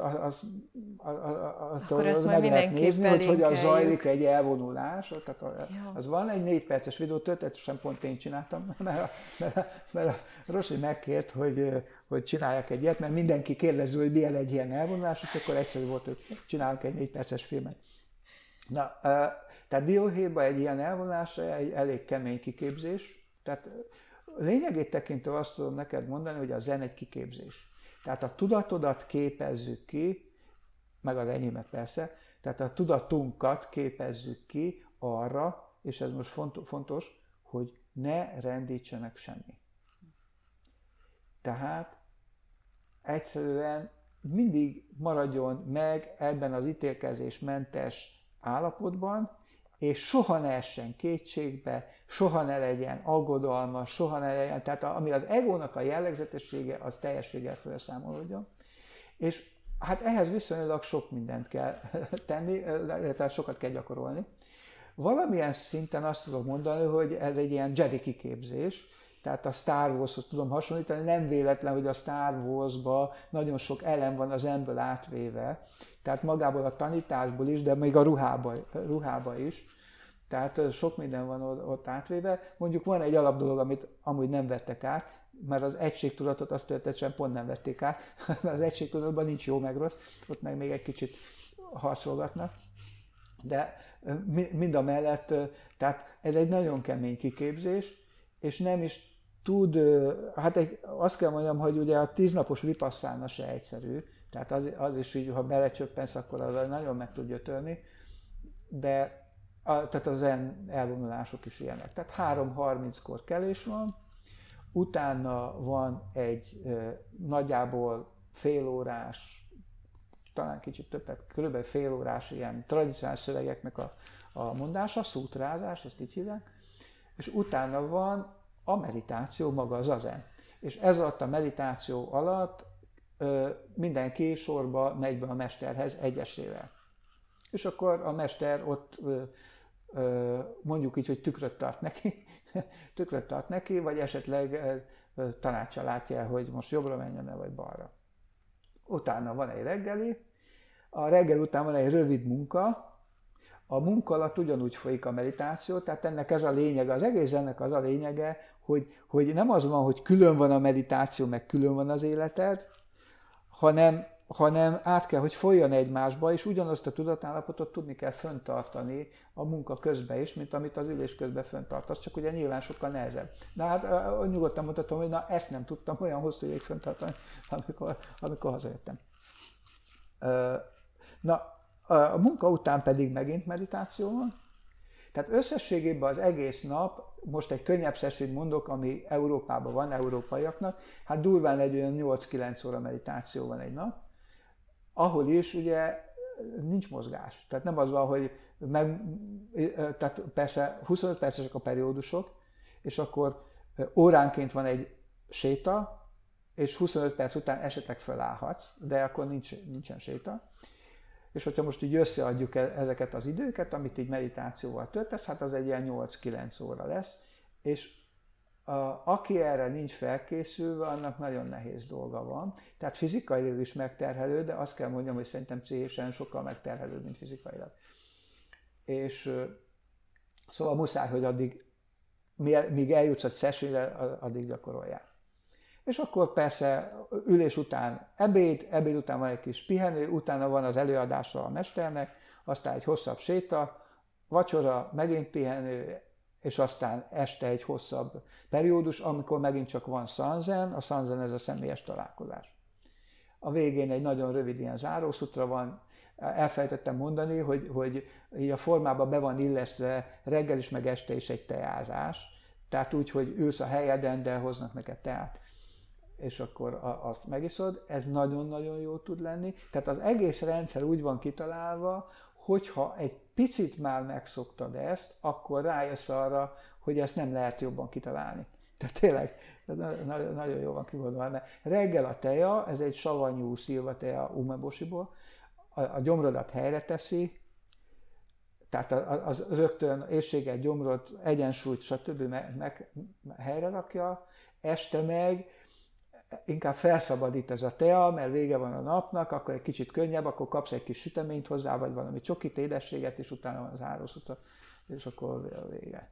meg lehet nézni, hogy hogyan zajlik egy elvonulás. Tehát az van egy 4 perces videó, történetesen pont én csináltam, mert a Rosi megkért, hogy csináljak egy ilyet, mert mindenki kérdező, hogy milyen egy ilyen elvonulás, és akkor egyszerű volt, hogy csinálunk egy 4 perces filmet. Na, tehát dióhéjban egy ilyen elvonulás egy elég kemény kiképzés. Tehát lényegét tekintve azt tudom neked mondani, hogy a zen egy kiképzés. Tehát a tudatodat képezzük ki, meg az enyémet persze, tehát a tudatunkat képezzük ki arra, és ez most fontos, hogy ne rendítsenek semmi. Tehát egyszerűen mindig maradjon meg ebben az ítélkezésmentes állapotban, és soha ne essen kétségbe, soha ne legyen aggodalmas, soha ne legyen, tehát ami az egónak a jellegzetessége, az teljességgel felszámolódjon. És hát ehhez viszonylag sok mindent kell tenni, tehát sokat kell gyakorolni. Valamilyen szinten azt tudom mondani, hogy ez egy ilyen Jedi kiképzés, tehát a Star Wars-hoz tudom hasonlítani, nem véletlen, hogy a Star Wars-ban nagyon sok elem van az emből átvéve, tehát magából a tanításból is, de még a ruhába is. Tehát sok minden van ott átvéve. Mondjuk van egy alapdolog, amit amúgy nem vettek át, mert az egységtudatot azt történetesen pont nem vették át, mert az egységtudatban nincs jó meg rossz, ott meg még egy kicsit harcolgatnak. De mind a mellett, tehát ez egy nagyon kemény kiképzés, és nem is tud, hát azt kell mondjam, hogy ugye a 10 napos vipasszana se egyszerű, tehát az is így, ha belecsöppensz, akkor az nagyon meg tud gyötörni, de Tehát a zen elvonulások is ilyenek. Tehát 3:30-kor kelés van, utána van egy nagyjából félórás, talán kicsit több, tehát kb. Félórás ilyen tradicionális szövegeknek a mondása, szútrázás, ezt így hívják, és utána van a meditáció, maga az zazen. És ez alatt a meditáció alatt mindenki sorba megy be a mesterhez egyesével. És akkor a mester ott mondjuk így, hogy tükröt tart neki, vagy esetleg tanácsa látja, hogy most jobbra menjen-e, vagy balra. Utána van egy reggeli, a reggel után van egy rövid munka, a munka alatt ugyanúgy folyik a meditáció, tehát ennek ez a lényege, az egész ennek az a lényege, hogy nem az van, hogy külön van a meditáció, meg külön van az életed, hanem át kell, hogy folyjon egymásba, és ugyanazt a tudatállapotot tudni kell föntartani a munka közben is, mint amit az ülés közben föntartasz, csak ugye nyilván sokkal nehezebb. De hát nyugodtan mondhatom, hogy ezt nem tudtam olyan hosszú ideig föntartani, amikor hazajöttem. A munka után pedig megint meditáció van. Tehát összességében az egész nap, most egy könnyebb sessit mondok, ami Európában van, európaiaknak, hát durván egy olyan 8-9 óra meditáció van egy nap, ahol is ugye nincs mozgás. Tehát nem az van, hogy tehát persze 25 percesek a periódusok, és akkor óránként van egy séta, és 25 perc után esetleg fölállhatsz, de akkor nincsen séta. És hogyha most így összeadjuk ezeket az időket, amit így meditációval töltesz, hát az egy ilyen 8-9 óra lesz, és aki erre nincs felkészülve, annak nagyon nehéz dolga van. Tehát fizikailag is megterhelő, de azt kell mondjam, hogy szerintem pszichésen sokkal megterhelőbb, mint fizikailag. És szóval muszáj, hogy addig, míg eljutsz a sessionre, addig gyakoroljál. És akkor persze ülés után ebéd után van egy kis pihenő, utána van az előadása a mesternek, aztán egy hosszabb séta, vacsora, megint pihenő, és aztán este egy hosszabb periódus, amikor megint csak van szanzen, a szanzen ez a személyes találkozás. A végén egy nagyon rövid ilyen zárószutra van, elfelejtettem mondani, hogy így a formában be van illesztve reggel is, meg este is egy teázás, tehát úgy, hogy ülsz a helyeden, de hoznak neked teát, és akkor azt megiszod, ez nagyon-nagyon jó tud lenni. Tehát az egész rendszer úgy van kitalálva, hogyha egy picit már megszoktad ezt, akkor rájössz arra, hogy ezt nem lehet jobban kitalálni. Tehát tényleg nagyon jó van kigondolva, mert reggel a teja, ez egy savanyú szilvateja umeboshiból, a gyomrodat helyre teszi, tehát az rögtön éhséget, gyomrot, egyensúlyt, stb. Helyre rakja, este meg inkább felszabadít ez a tea, mert vége van a napnak, akkor egy kicsit könnyebb, akkor kapsz egy kis süteményt hozzá, vagy valami csokit, édességet, és utána van az zárószutra, és akkor a vége.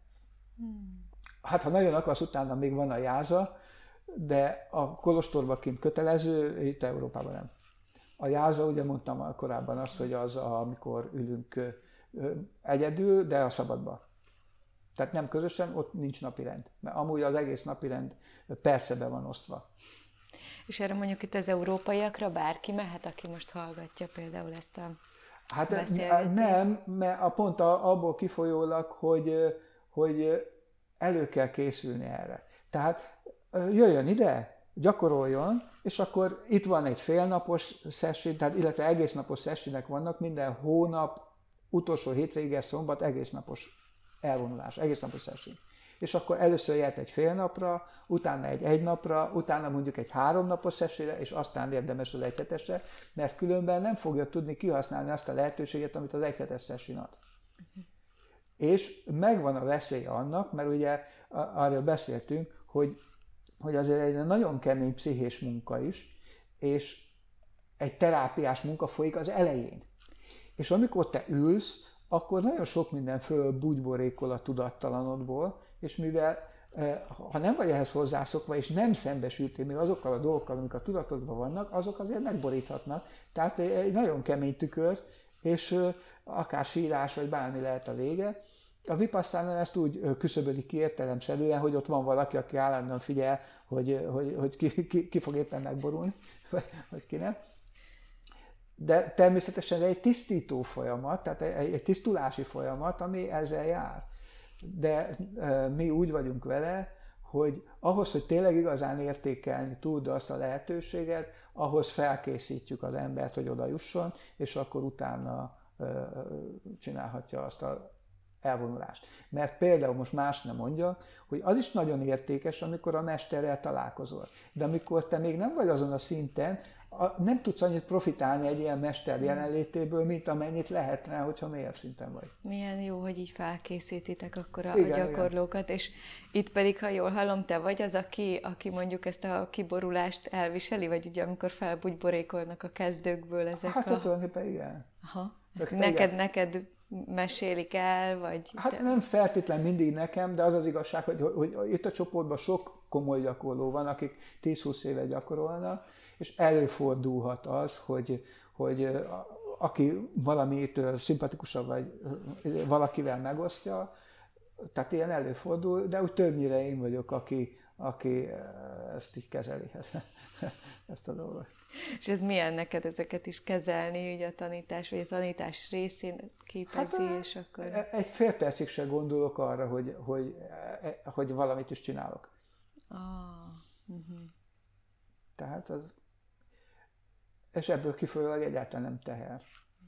Hát ha nagyon akarsz, utána még van a jáza, de a kolostorban kint kötelező, itt Európában nem. A jáza, ugye mondtam korábban azt, hogy az, amikor ülünk egyedül, de a szabadban. Tehát nem közösen, ott nincs napirend. Mert amúgy az egész napirend percebe van osztva. És erre mondjuk itt az európaiakra bárki mehet, aki most hallgatja például ezt a beszélgetést? Nem, mert pont abból kifolyólag, hogy elő kell készülni erre. Tehát jöjjön ide, gyakoroljon, és akkor itt van egy félnapos session, tehát illetve egész napos sessionek vannak, minden hónap, utolsó hétvége, szombat, egész napos elvonulás, egész napos session. És akkor először jöhet egy fél napra, utána egy napra, utána mondjuk egy 3 napos sessionre, és aztán érdemes az egyhetesre, mert különben nem fogja tudni kihasználni azt a lehetőséget, amit az egyhetes session ad. És megvan a veszély annak, mert ugye arról beszéltünk, hogy azért egy nagyon kemény pszichés munka is, és egy terápiás munka folyik az elején. És amikor te ülsz, akkor nagyon sok minden fölbugyborékol a tudattalanodból, és mivel ha nem vagy ehhez hozzászokva, és nem szembesültél még azokkal a dolgokkal, amik a tudatodban vannak, azok azért megboríthatnak. Tehát egy nagyon kemény tükör, és akár sírás, vagy bármi lehet a vége. A Vipasszánán ezt úgy küszöbölik ki értelemszerűen, hogy ott van valaki, aki állandóan figyel, hogy ki fog éppen megborulni, vagy ki nem. De természetesen egy tisztító folyamat, tehát egy tisztulási folyamat, ami ezzel jár. De mi úgy vagyunk vele, hogy ahhoz, hogy tényleg igazán értékelni tud azt a lehetőséget, ahhoz felkészítjük az embert, hogy oda jusson, és akkor utána csinálhatja azt az elvonulást. Mert például most más nem mondja, hogy az is nagyon értékes, amikor a mesterrel találkozol. De amikor te még nem vagy azon a szinten, nem tudsz annyit profitálni egy ilyen mester jelenlétéből, mint amennyit lehetne, hogyha mélyebb szinten vagy. Milyen jó, hogy így felkészítitek akkor a gyakorlókat, igen. És itt pedig, ha jól hallom, te vagy az, aki mondjuk ezt a kiborulást elviseli, vagy ugye amikor felbugyborékolnak a kezdőkből ezek hát tulajdonképpen igen. Aha. Neked mesélik el, vagy... Hát nem feltétlen mindig nekem, de az az igazság, hogy itt a csoportban sok komoly gyakorló van, akik 10-20 éve gyakorolnak, és előfordulhat az, hogy aki valamitől szimpatikusabb, vagy valakivel megosztja, tehát ilyen előfordul, de úgy többnyire én vagyok, aki ezt így kezeli, ezt a dolgot. És ez milyen neked ezeket is kezelni, ugye a tanítás, vagy a tanítás részén képezi, hát, és akkor... Egy fél percig se gondolok arra, hogy valamit is csinálok. Tehát az... És ebből kifolyólag egyáltalán nem teher.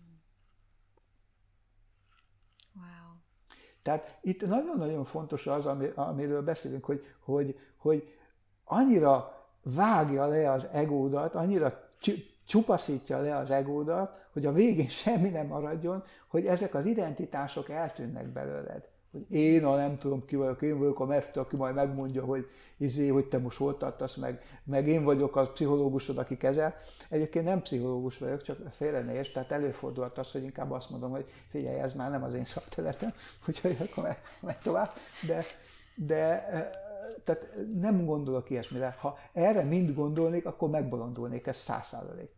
Wow. Tehát itt nagyon-nagyon fontos az, amiről beszélünk, hogy annyira vágja le az egódat, annyira csupaszítja le az egódat, hogy a végén semmi nem maradjon, hogy ezek az identitások eltűnnek belőled. Hogy én nem tudom ki vagyok, én vagyok a mester, aki majd megmondja, hogy te most hol tartasz, meg én vagyok a pszichológusod, aki kezel. Egyébként nem pszichológus vagyok, csak félre ne érts, tehát előfordulhat az, hogy inkább azt mondom, hogy figyelj, ez már nem az én szakterületem, úgyhogy akkor megy tovább. De tehát nem gondolok ilyesmire. Ha erre mind gondolnék, akkor megbolondulnék, ez 100%.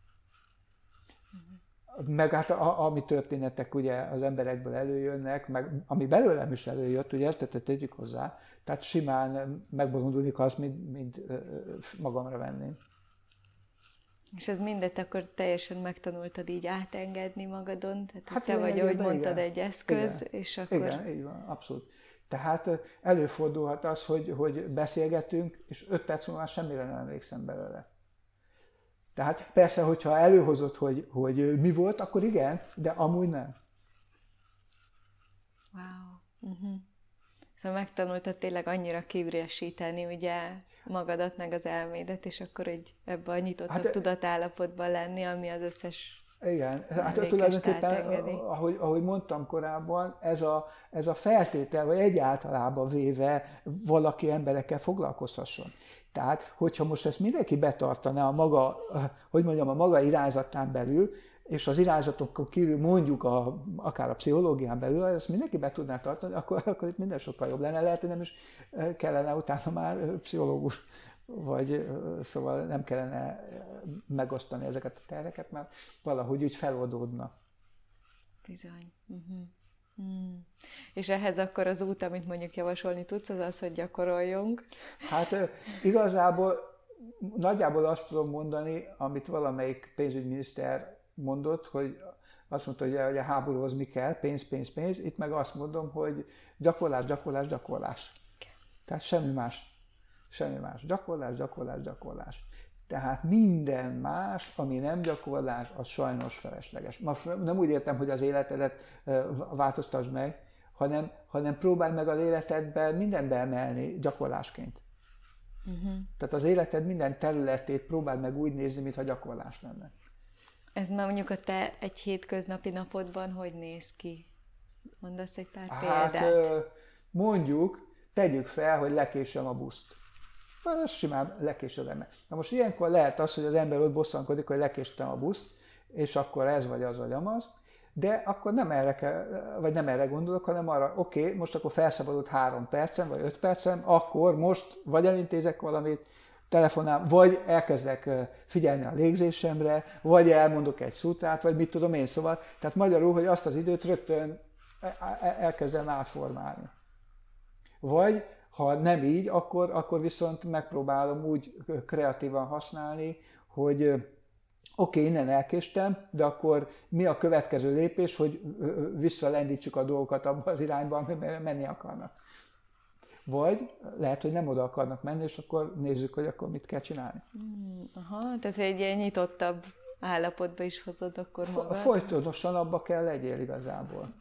Meg hát ami történetek ugye az emberekből előjönnek, meg ami belőlem is előjött, ugye, tehát tegyük hozzá, tehát simán megbolondulnék, ha azt mind magamra venném. És ez mindet akkor teljesen megtanultad így átengedni magadon? Tehát hát te vagy, ahogy mondtad, egy eszköz, igen. És akkor... Igen, így van, abszolút. Tehát előfordulhat az, hogy beszélgetünk, és 5 perc múlva semmire nem emlékszem belőle. Tehát persze, hogyha előhozott, hogy mi volt, akkor igen, de amúgy nem. Wow. Szóval megtanultad tényleg annyira kivresíteni ugye magadat, meg az elmédet, és akkor ebben a nyitott tudatállapotban lenni, ami az összes... Igen, hát tulajdonképpen, ahogy mondtam korábban, ez a feltétel, vagy egyáltalában véve valaki emberekkel foglalkozhasson. Tehát, hogyha most ezt mindenki betartaná a maga irányzatán belül, és az irányzatokon kívül mondjuk akár a pszichológián belül, ezt mindenki be tudná tartani, akkor itt minden sokkal jobb lenne. Lehet, hogy nem is kellene utána már pszichológus, vagy szóval nem kellene megosztani ezeket a terheket, mert valahogy úgy feloldódna. Bizony. És ehhez akkor az út, amit mondjuk javasolni tudsz, az, hogy gyakoroljunk? Hát igazából nagyjából azt tudom mondani, amit valamelyik pénzügyminiszter mondott, hogy azt mondta, hogy a háborúhoz mi kell, pénz, pénz, pénz, itt meg azt mondom, hogy gyakorlás, gyakorlás, gyakorlás. Tehát semmi más. Semmi más. Gyakorlás, gyakorlás, gyakorlás. Tehát minden más, ami nem gyakorlás, az sajnos felesleges. Most nem úgy értem, hogy az életedet változtasd meg, hanem próbálj meg az életedben mindent beemelni gyakorlásként. Tehát az életed minden területét próbáld meg úgy nézni, mintha gyakorlás lenne. Ez már mondjuk a te egy hétköznapi napodban hogy néz ki? Mondasz egy pár példát? Hát mondjuk, tegyük fel, hogy lekésem a buszt. Simán lekésem. Na most ilyenkor lehet az, hogy az ember ott bosszankodik, hogy lekéstem a buszt, és akkor ez vagy az vagy amaz, de akkor nem erre kell, vagy nem erre gondolok, hanem arra, oké, most akkor felszabadult 3 percem, vagy 5 percem, akkor most vagy elintézek valamit, telefonál, vagy elkezdek figyelni a légzésemre, vagy elmondok egy szutrát, vagy mit tudom én, szóval. Tehát magyarul, hogy azt az időt rögtön elkezdem átformálni. Vagy, ha nem így, akkor viszont megpróbálom úgy kreatívan használni, Oké, innen elkéstem, de akkor mi a következő lépés, hogy visszalendítsük a dolgokat abba az irányba, amiben menni akarnak. Vagy lehet, hogy nem oda akarnak menni, és akkor nézzük, hogy akkor mit kell csinálni. Aha, tehát egy ilyen nyitottabb állapotba is hozod akkor magad. Folytonosan abba kell legyél igazából.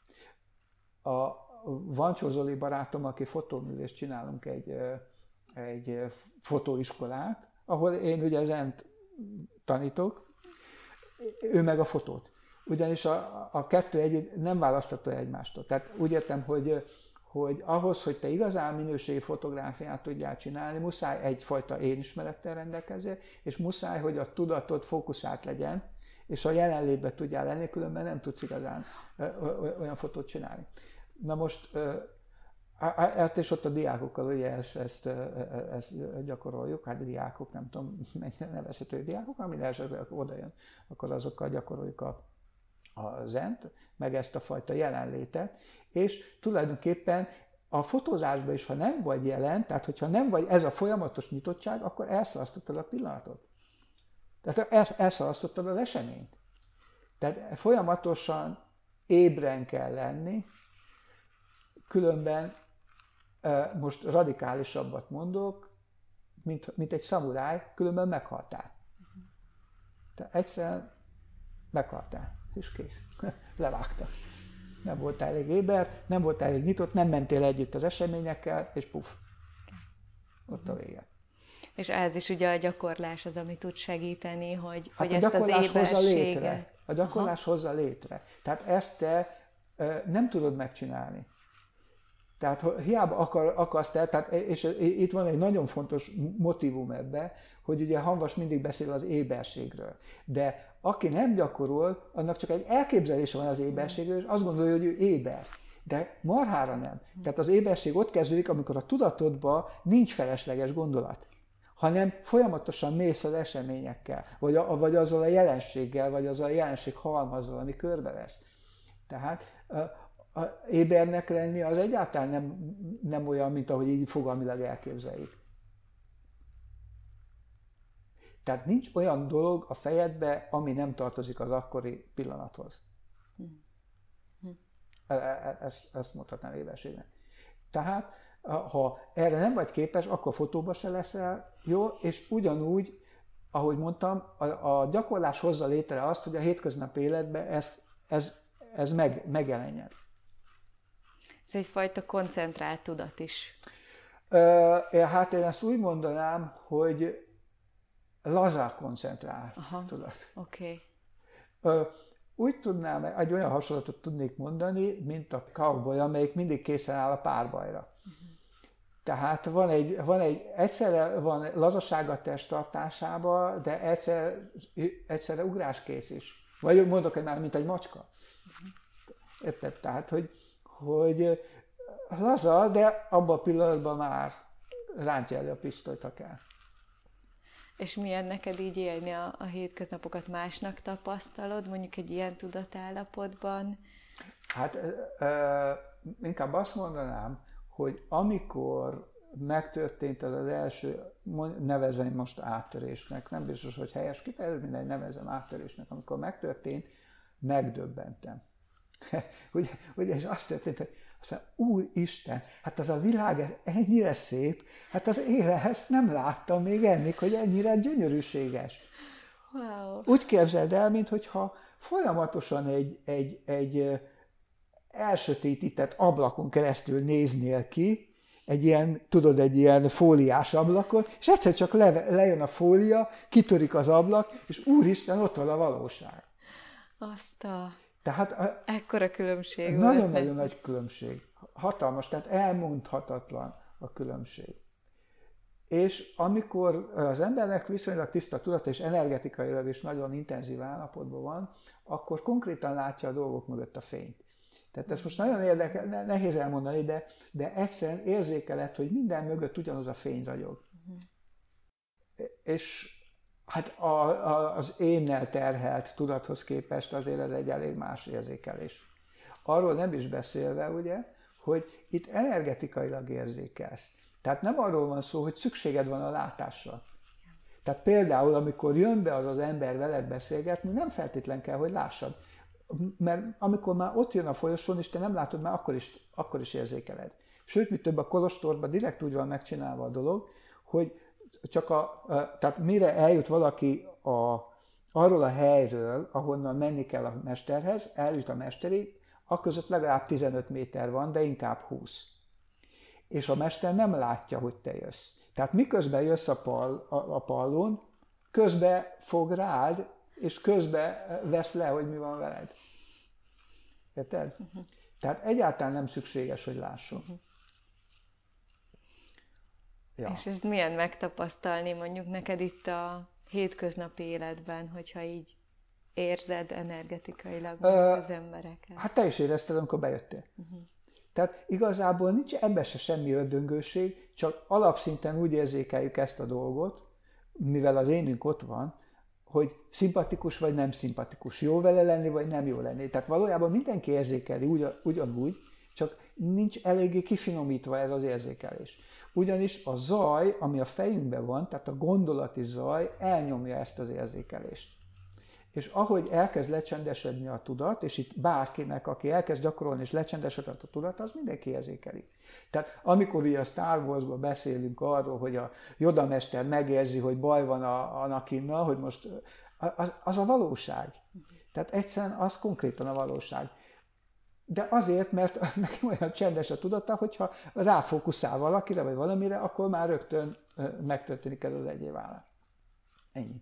Van Zoli barátom, aki fotóművész, csinálunk egy fotóiskolát, ahol én ugye zent tanítok, ő meg a fotót. Ugyanis a kettő együtt nem választható egymástól. Tehát úgy értem, hogy ahhoz, hogy te igazán minőségi fotográfiát tudjál csinálni, muszáj egyfajta énismerettel rendelkezzél, és muszáj, hogy a tudatod fókuszált legyen, és a jelenlétben tudjál lenni, különben nem tudsz igazán olyan fotót csinálni. Na most, hát és ott a diákokkal ugye ezt gyakoroljuk, hát diákok, nem tudom, mennyire nevezhető diákok, ami esetleg oda jön, akkor azokkal gyakoroljuk a zent, meg ezt a fajta jelenlétet, és tulajdonképpen a fotózásban is, ha nem vagy jelen, tehát hogyha nem vagy ez a folyamatos nyitottság, akkor elszalasztottad a pillanatot. Tehát elszalasztottad az eseményt. Tehát folyamatosan ébren kell lenni, különben most radikálisabbat mondok, mint egy szamuráj, különben meghaltál. Tehát egyszerűen meghaltál, és kész. Levágtak. Nem voltál elég éber, nem voltál elég nyitott, nem mentél együtt az eseményekkel, és puf, ott a vége. És ez is ugye a gyakorlás az, ami tud segíteni, hogy hát ezt az éberséget... A gyakorlás hozza létre. Tehát ezt te nem tudod megcsinálni. Tehát hiába akarsz te, tehát, és itt van egy nagyon fontos motívum ebbe, hogy ugye Hamvas mindig beszél az éberségről. De aki nem gyakorol, annak csak egy elképzelése van az éberségről, és azt gondolja, hogy ő éber. De marhára nem. Tehát az éberség ott kezdődik, amikor a tudatodban nincs felesleges gondolat, hanem folyamatosan mész az eseményekkel, vagy azzal a jelenséggel, vagy azzal a jelenség halmazzal, ami körbevesz. Tehát ébernek lenni az egyáltalán nem olyan, mint ahogy így fogalmilag elképzeljük. Tehát nincs olyan dolog a fejedbe, ami nem tartozik az akkori pillanathoz. Ezt mondhatnám éberségnek. Tehát, ha erre nem vagy képes, akkor fotóba se leszel, jó? És ugyanúgy, ahogy mondtam, a gyakorlás hozza létre azt, hogy a hétköznapi életben ez megjelenjen. Ez egyfajta koncentrált tudat is. Hát én ezt úgy mondanám, hogy lazán koncentrált tudat. Oké. Úgy tudnám, egy olyan hasonlatot tudnék mondani, mint a cowboy, amelyik mindig készen áll a párbajra. Tehát egyszerre van lazaság a testtartásában, de egyszerre ugráskész is. Vagy mondok már, mint egy macska. Érted? Tehát, hogy laza, de abban a pillanatban már rántja elő a pisztolyt, ha kell. És milyen neked így élni a hétköznapokat? Másnak tapasztalod, mondjuk egy ilyen tudatállapotban? Hát inkább azt mondanám, hogy amikor megtörtént az első, nevezem most áttörésnek, nem biztos, hogy helyes kifejezés, mindegy, nevezem áttörésnek, amikor megtörtént, megdöbbentem. Ugye, és azt történt, hogy aztán, Úristen, hát az a világ ez ennyire szép, hát az élet nem láttam még ennig, hogy ennyire gyönyörűséges. Wow. Úgy képzeld el, mintha folyamatosan egy elsötétített ablakon keresztül néznél ki, egy ilyen fóliás ablakon, és egyszer csak lejön a fólia, kitörik az ablak, és Úristen, ott van a valóság. Tehát ekkora különbség nagyon-nagyon nagy különbség. Hatalmas, tehát elmondhatatlan a különbség. És amikor az embernek viszonylag tiszta tudata és energetikailag is nagyon intenzív állapotban van, akkor konkrétan látja a dolgok mögött a fényt. Tehát ez most nagyon érdekes, nehéz elmondani, de egyszerűen érzékeled, hogy minden mögött ugyanaz a fény ragyog. És hát az énnel terhelt tudathoz képest azért ez egy elég más érzékelés. Arról nem is beszélve, ugye, hogy itt energetikailag érzékelsz. Tehát nem arról van szó, hogy szükséged van a látásra. Tehát például, amikor jön be az az ember veled beszélgetni, nem feltétlen kell, hogy lássad. Mert amikor már ott jön a folyosón, és te nem látod, már akkor is érzékeled. Sőt, mi több, a kolostorban direkt úgy van megcsinálva a dolog, hogy csak tehát mire eljut valaki arról a helyről, ahonnan menni kell a mesterhez, eljut a mesterig, akközött legalább 15 méter van, de inkább 20. És a mester nem látja, hogy te jössz. Tehát miközben jössz a pallón, közben fog rád, és közben vesz le, hogy mi van veled. Érted? Tehát egyáltalán nem szükséges, hogy lásson. Ja. És ezt milyen megtapasztalni mondjuk neked itt a hétköznapi életben, hogyha így érzed energetikailag az embereket? Hát te is érezted, amikor bejöttél. Tehát igazából nincs ebben se semmi ördöngőség, csak alapszinten úgy érzékeljük ezt a dolgot, mivel az énünk ott van, hogy szimpatikus vagy nem szimpatikus, jó vele lenni vagy nem jó lenni. Tehát valójában mindenki érzékeli ugyanúgy, csak nincs eléggé kifinomítva ez az érzékelés. Ugyanis a zaj, ami a fejünkben van, tehát a gondolati zaj elnyomja ezt az érzékelést. És ahogy elkezd lecsendesedni a tudat, és itt bárkinek, aki elkezd gyakorolni és lecsendesedett a tudat, az mindenki érzékeli. Tehát amikor ugye a Star Wars-ban beszélünk arról, hogy a Yoda mester megérzi, hogy baj van a Anakinnal, hogy most az a valóság. Tehát egyszerűen az konkrétan a valóság. De azért, mert neki olyan csendes a tudata, hogyha ráfókuszál valakire vagy valamire, akkor már rögtön megtörténik ez az egyé válás. Ennyi.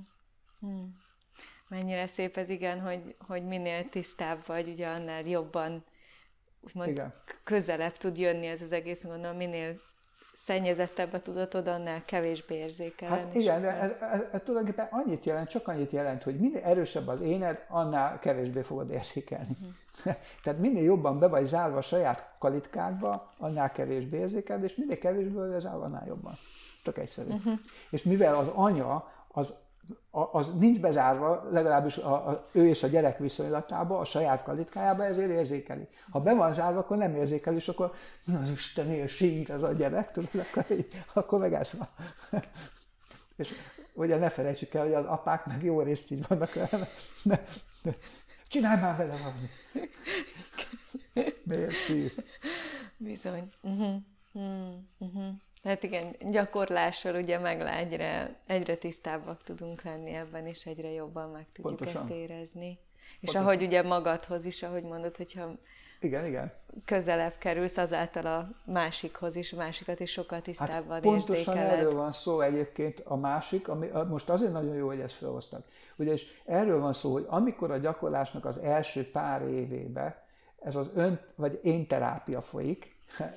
Mennyire szép ez, igen, hogy minél tisztább vagy, ugye annál jobban közelebb tud jönni ez az egész, mondom, minél szennyezettebb a tudatod, annál kevésbé érzékel. Hát igen, de ez tulajdonképpen csak annyit jelent, hogy minél erősebb az éned, annál kevésbé fogod érzékelni. Tehát minél jobban be vagy zárva a saját kalitkádba, annál kevésbé érzékeled, és minél kevésbé vagy zárva, annál jobban. Tök egyszerű. És mivel az anya, az nincs bezárva, legalábbis ő és a gyerek viszonylatába, a saját kalitkájába, ezért érzékeli. Ha be van zárva, akkor nem érzékeli, és akkor az Istenért sír az a gyerek, tudod, akkor meg ez van. És ugye ne felejtsük el, hogy az apák meg jó részt így vannak vele. Csinálj már vele valamit. Miért sír? Bizony. Hát igen, gyakorlással ugye egyre tisztábbak tudunk lenni ebben, és egyre jobban meg tudjuk ezt érezni. És ahogy ugye magadhoz is, ahogy mondod, hogyha igen. közelebb kerülsz, azáltal a másikhoz is, a másikat is sokkal tisztábban pontosan érzékeled. Erről van szó egyébként a másik, ami most azért nagyon jó, hogy ezt felhoztad. Ugyanis erről van szó, hogy amikor a gyakorlásnak az első pár évében ez az vagy én-terápia folyik,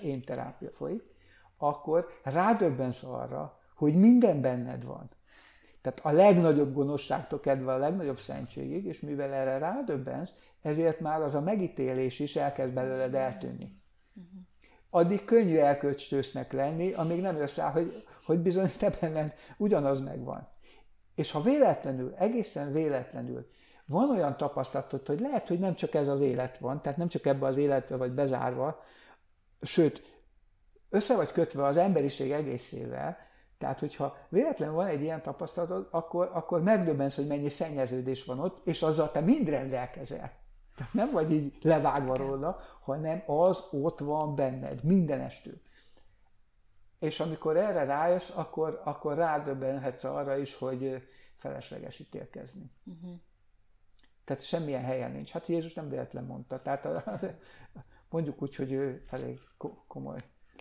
akkor rádöbbensz arra, hogy minden benned van. Tehát a legnagyobb gonoszságtól kedve a legnagyobb szentségig, és mivel erre rádöbbensz, ezért már az a megítélés is elkezd belőled eltűnni. Addig könnyű elkölcsösnek lenni, amíg nem jössz rá, hogy bizony te benned ugyanaz megvan. És ha egészen véletlenül van olyan tapasztalatod, hogy lehet, hogy nem csak ez az élet van, tehát nem csak ebbe az életbe vagy bezárva, sőt, össze vagy kötve az emberiség egészével, tehát hogyha véletlenül van egy ilyen tapasztalatod, akkor megdöbbensz, hogy mennyi szennyeződés van ott, és azzal te mind rendelkezel. Tehát nem vagy így levágva róla, hanem az ott van benned, mindenestül. És amikor erre rájössz, akkor rádöbbenhetsz arra is, hogy felesleges ítélkezni. Tehát semmilyen helyen nincs. Hát Jézus nem véletlen mondta. Tehát mondjuk úgy, hogy ő elég komoly.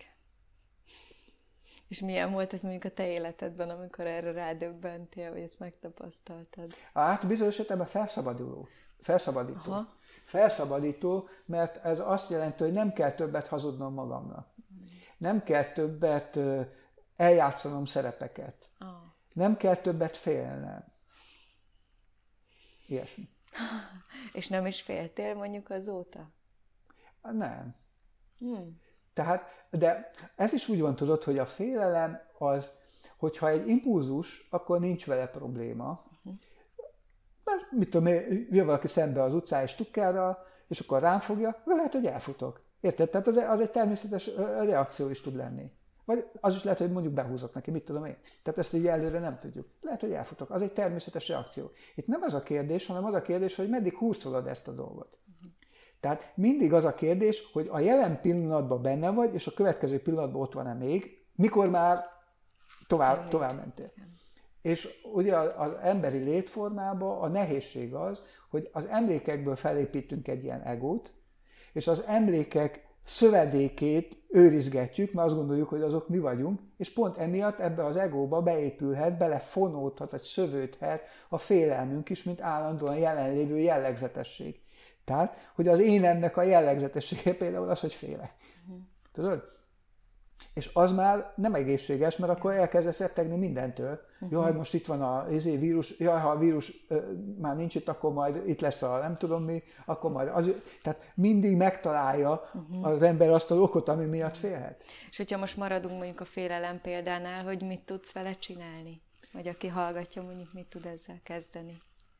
És milyen volt ez mondjuk a te életedben, amikor erre rádöbbentél, vagy ezt megtapasztaltad? Hát bizonyos esetben felszabadító. Aha. Felszabadító, mert ez azt jelenti, hogy nem kell többet hazudnom magamnak. Nem kell többet eljátszanom szerepeket. Nem kell többet félnem. Ilyesmi. És nem is féltél mondjuk azóta? Nem. Tehát, de ez is úgy van, tudod, hogy a félelem az, hogyha egy impulzus, akkor nincs vele probléma. Mert mit tudom, jön valaki szembe az utcán és tukkára, és akkor rám fogja, akkor lehet, hogy elfutok. Érted? Tehát az egy természetes reakció is tud lenni. Vagy az is lehet, hogy mondjuk behúzok neki, mit tudom én. Tehát ezt így előre nem tudjuk. Lehet, hogy elfutok. Az egy természetes reakció. Itt nem az a kérdés, hanem az a kérdés, hogy meddig hurcolod ezt a dolgot. Tehát mindig az a kérdés, hogy a jelen pillanatban benne vagy, és a következő pillanatban ott van-e még, mikor már tovább mentél. És ugye az emberi létformában a nehézség az, hogy az emlékekből felépítünk egy ilyen egót, és az emlékek szövedékét őrizgetjük, mert azt gondoljuk, hogy azok mi vagyunk, és pont emiatt ebbe az egóba beépülhet, belefonódhat, vagy szövődhet a félelmünk is, mint állandóan jelenlévő jellegzetesség. Tehát, hogy az énemnek a jellegzetessége például az, hogy félek. Tudod? És az már nem egészséges, mert akkor elkezdesz rettegni mindentől. Jaj, most itt van a vírus, jaj, ha a vírus már nincs itt, akkor majd itt lesz a nem tudom mi, akkor majd az. Tehát mindig megtalálja az ember azt az okot, ami miatt félhet. És hogyha most maradunk mondjuk a félelem példánál, hogy mit tudsz vele csinálni? Vagy aki hallgatja, mondjuk mit tud ezzel kezdeni?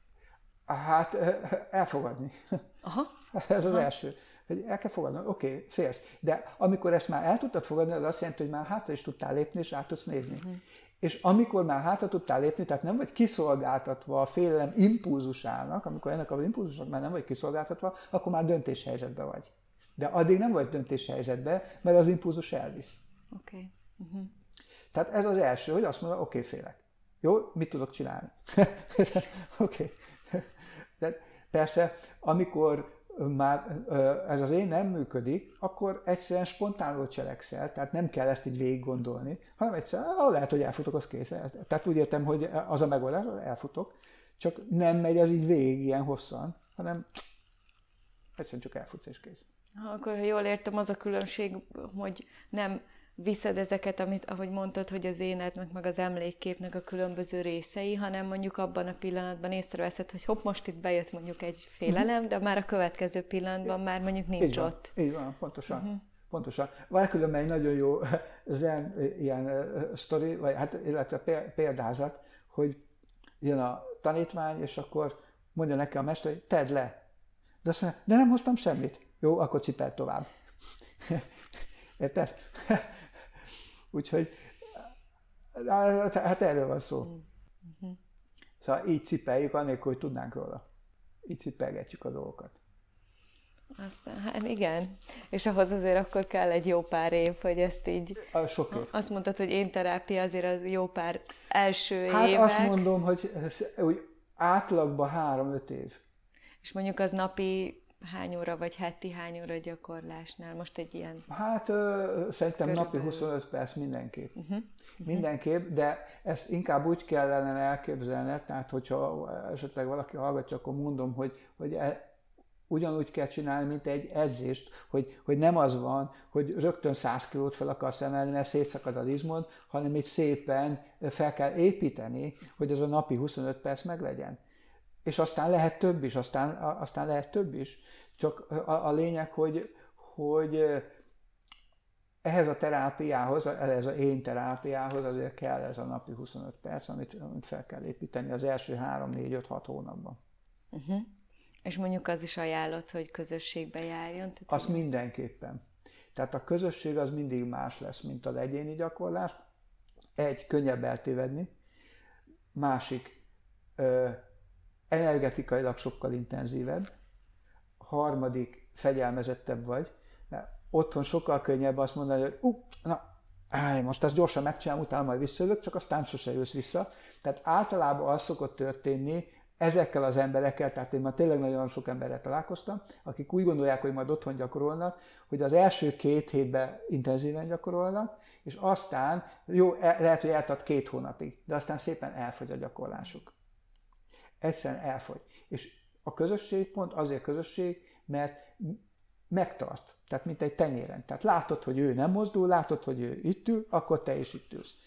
Hát elfogadni. Aha. Ez az első. Hogy el kell fogadni, oké, félsz. De amikor ezt már el tudtad fogadni, az azt jelenti, hogy már hátra is tudtál lépni, és rá tudsz nézni. És amikor már hátra tudtál lépni, tehát nem vagy kiszolgáltatva a félelem impulzusának, amikor ennek az impulzusnak már nem vagy kiszolgáltatva, akkor már döntéshelyzetben vagy. De addig nem vagy döntéshelyzetben, mert az impulzus elvisz. Oké. Tehát ez az első, hogy azt mondod, oké, félek. Jó, mit tudok csinálni? Oké. De persze, amikor már ez az én nem működik, akkor egyszerűen spontánul cselekszel, tehát nem kell ezt így végig gondolni, hanem egyszerűen, lehet, hogy elfutok, az kész. Tehát úgy értem, hogy az a megoldás, elfutok, csak nem megy ez így végig ilyen hosszan, hanem egyszerűen csak elfutsz és kész. Akkor, ha jól értem, az a különbség, hogy nem viszed ezeket, amit, ahogy mondtad, hogy az énednek, meg az emlékképnek a különböző részei, hanem mondjuk abban a pillanatban észreveszed, hogy hopp, most itt bejött mondjuk egy félelem, de már a következő pillanatban már mondjuk nincs ott. Így van, pontosan. Pontosan. Van különben egy nagyon jó zen ilyen sztori, vagy hát illetve példázat, hogy jön a tanítvány, és akkor mondja neki a mester, hogy tedd le. De azt mondja, de nem hoztam semmit. Jó, akkor cipeld tovább. Érted? Úgyhogy, hát erről van szó. Szóval így cipeljük, anélkül, hogy tudnánk róla. Így cipelgetjük a dolgokat. Aztán, hát igen. És ahhoz azért akkor kell egy jó pár év, hogy ezt így... Sok év. Azt mondtad, hogy én terápia azért az jó pár első hát évek. Hát azt mondom, hogy átlagban 3-5 év. És mondjuk az napi hány óra, vagy heti hány óra gyakorlásnál? Most egy ilyen... Hát szerintem körülbelül napi 25 perc mindenképp. Mindenképp, de ezt inkább úgy kellene elképzelni, tehát hogyha esetleg valaki hallgatja, akkor mondom, hogy ugyanúgy kell csinálni, mint egy edzést, hogy nem az van, hogy rögtön 100 kilót fel akarsz emelni, mert szétszakad az izmod, hanem így szépen fel kell építeni, hogy az a napi 25 perc meglegyen. És aztán lehet több is, aztán lehet több is. Csak a lényeg, hogy ehhez a terápiához, ehhez az én terápiához azért kell ez a napi 25 perc, amit fel kell építeni az első 3-4-5-6 hónapban. És mondjuk az is ajánlott, hogy közösségbe járjon? Az mindenképpen. Tehát a közösség az mindig más lesz, mint az egyéni gyakorlás. Egy, könnyebb eltévedni. Másik, energetikailag sokkal intenzívebb. Harmadik, fegyelmezettebb vagy. Mert otthon sokkal könnyebb azt mondani, hogy most ezt gyorsan megcsinálom, utána majd visszajövök, csak aztán sose jössz vissza. Tehát általában az szokott történni ezekkel az emberekkel, tehát én már tényleg nagyon sok emberrel találkoztam, akik úgy gondolják, hogy majd otthon gyakorolnak, hogy az első 2 hétben intenzíven gyakorolnak, és aztán, jó, lehet, hogy eltart 2 hónapig, de aztán szépen elfogy a gyakorlásuk. Egyszerűen elfogy. És a közösség pont azért közösség, mert megtart, tehát mint egy tenyéren. Tehát látod, hogy ő nem mozdul, látod, hogy ő itt ül, akkor te is itt ülsz.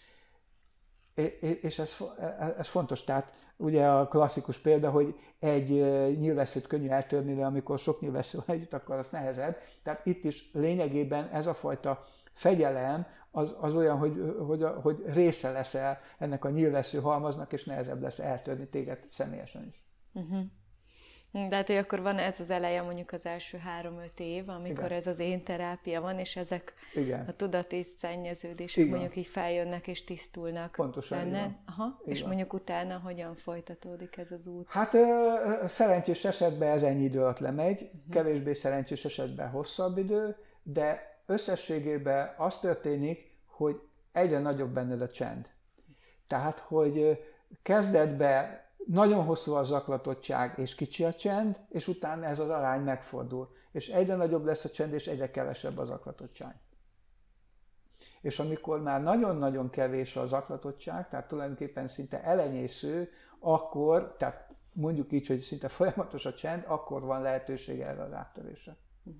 És ez fontos. Tehát ugye a klasszikus példa, hogy egy nyílvesszőt könnyű eltörni, de amikor sok nyílvessző van együtt, akkor az nehezebb. Tehát itt is lényegében ez a fajta fegyelem az olyan, hogy része leszel ennek a nyílvessző halmaznak, és nehezebb lesz eltörni téged személyesen is. De hát, hogy akkor van ez az eleje mondjuk az első 3-5 év, amikor Igen. ez az én terápia van, és ezek Igen. a tudati szennyeződések mondjuk így feljönnek és tisztulnak. Pontosan benned. Aha. És van. mondjuk utána hogyan folytatódik ez az út? Hát szerencsés esetben ez ennyi idő alatt lemegy, kevésbé szerencsés esetben hosszabb idő, de összességében az történik, hogy egyre nagyobb benned a csend. Tehát, hogy kezdetben nagyon hosszú a zaklatottság és kicsi a csend, és utána ez az arány megfordul. És egyre nagyobb lesz a csend, és egyre kevesebb a zaklatottság. És amikor már nagyon-nagyon kevés a zaklatottság, tehát tulajdonképpen szinte elenyésző, akkor, tehát mondjuk így, hogy szinte folyamatos a csend, akkor van lehetőség erre az áttörésre.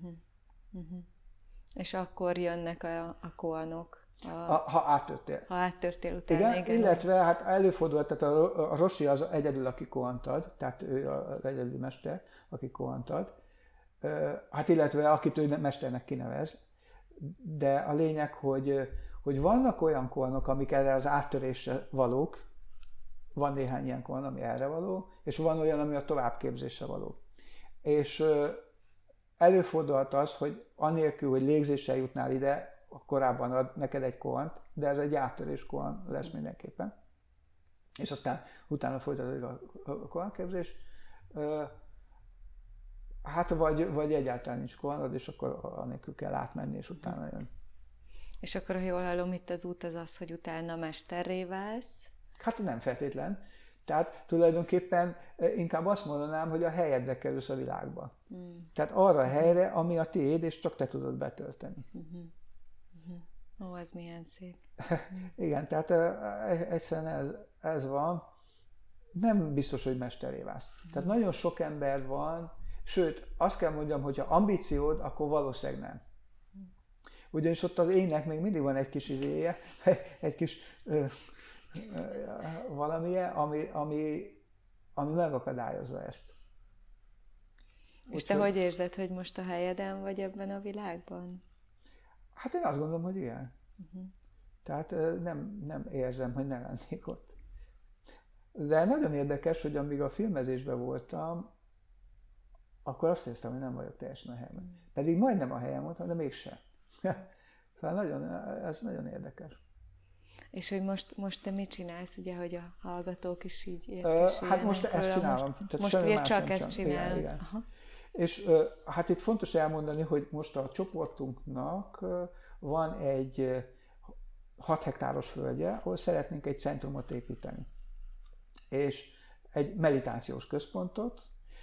És akkor jönnek a koanok. Ha áttörtél. Ha áttörtél utána, igen. Illetve hát előfordult, tehát a Rosi az egyedül, aki koant ad, tehát ő az egyedüli mester, aki koant ad. Hát illetve akit ő mesternek kinevez. De a lényeg, hogy vannak olyan koanok, amik erre az áttörésre valók, van néhány ilyen koan, ami erre való, és van olyan, ami a továbbképzésre való. És előfordulhat az, hogy anélkül, hogy légzéssel jutnál ide, korábban ad neked egy koant, de ez egy áttörés koan lesz mindenképpen. És aztán utána folytatódik a koanképzés. Hát vagy egyáltalán nincs koanod, és akkor anélkül kell átmenni, és utána jön. És akkor, ha jól hallom, itt az út az, hogy utána mesterré válsz? Hát nem feltétlen. Tehát tulajdonképpen inkább azt mondanám, hogy a helyedre kerülsz a világba. Tehát arra a helyre, ami a tiéd, és csak te tudod betölteni. Ó, ez milyen szép. Igen, tehát egyszerűen ez van. Nem biztos, hogy mesterré válsz. Tehát nagyon sok ember van, sőt, azt kell mondjam, hogy ha ambíciód, akkor valószínűleg nem. Ugyanis ott az énnek még mindig van egy kis izéje, egy kis valamilyen, ami megakadályozza ezt. És te hogy érzed, hogy most a helyeden vagy ebben a világban? Hát én azt gondolom, hogy igen. Tehát nem érzem, hogy ne lennék ott. De nagyon érdekes, hogy amíg a filmezésben voltam, akkor azt éreztem, hogy nem vagyok teljesen a helyemben. Pedig majdnem a helyem voltam, de mégsem. Szóval ez nagyon érdekes. És hogy most te mit csinálsz, ugye, hogy a hallgatók is így értesüljenek? Hát most ezt csinálom. Most ugye csak ezt csinálod. Igen. És hát itt fontos elmondani, hogy most a csoportunknak van egy 6 hektáros földje, ahol szeretnénk egy centrumot építeni. És egy meditációs központot,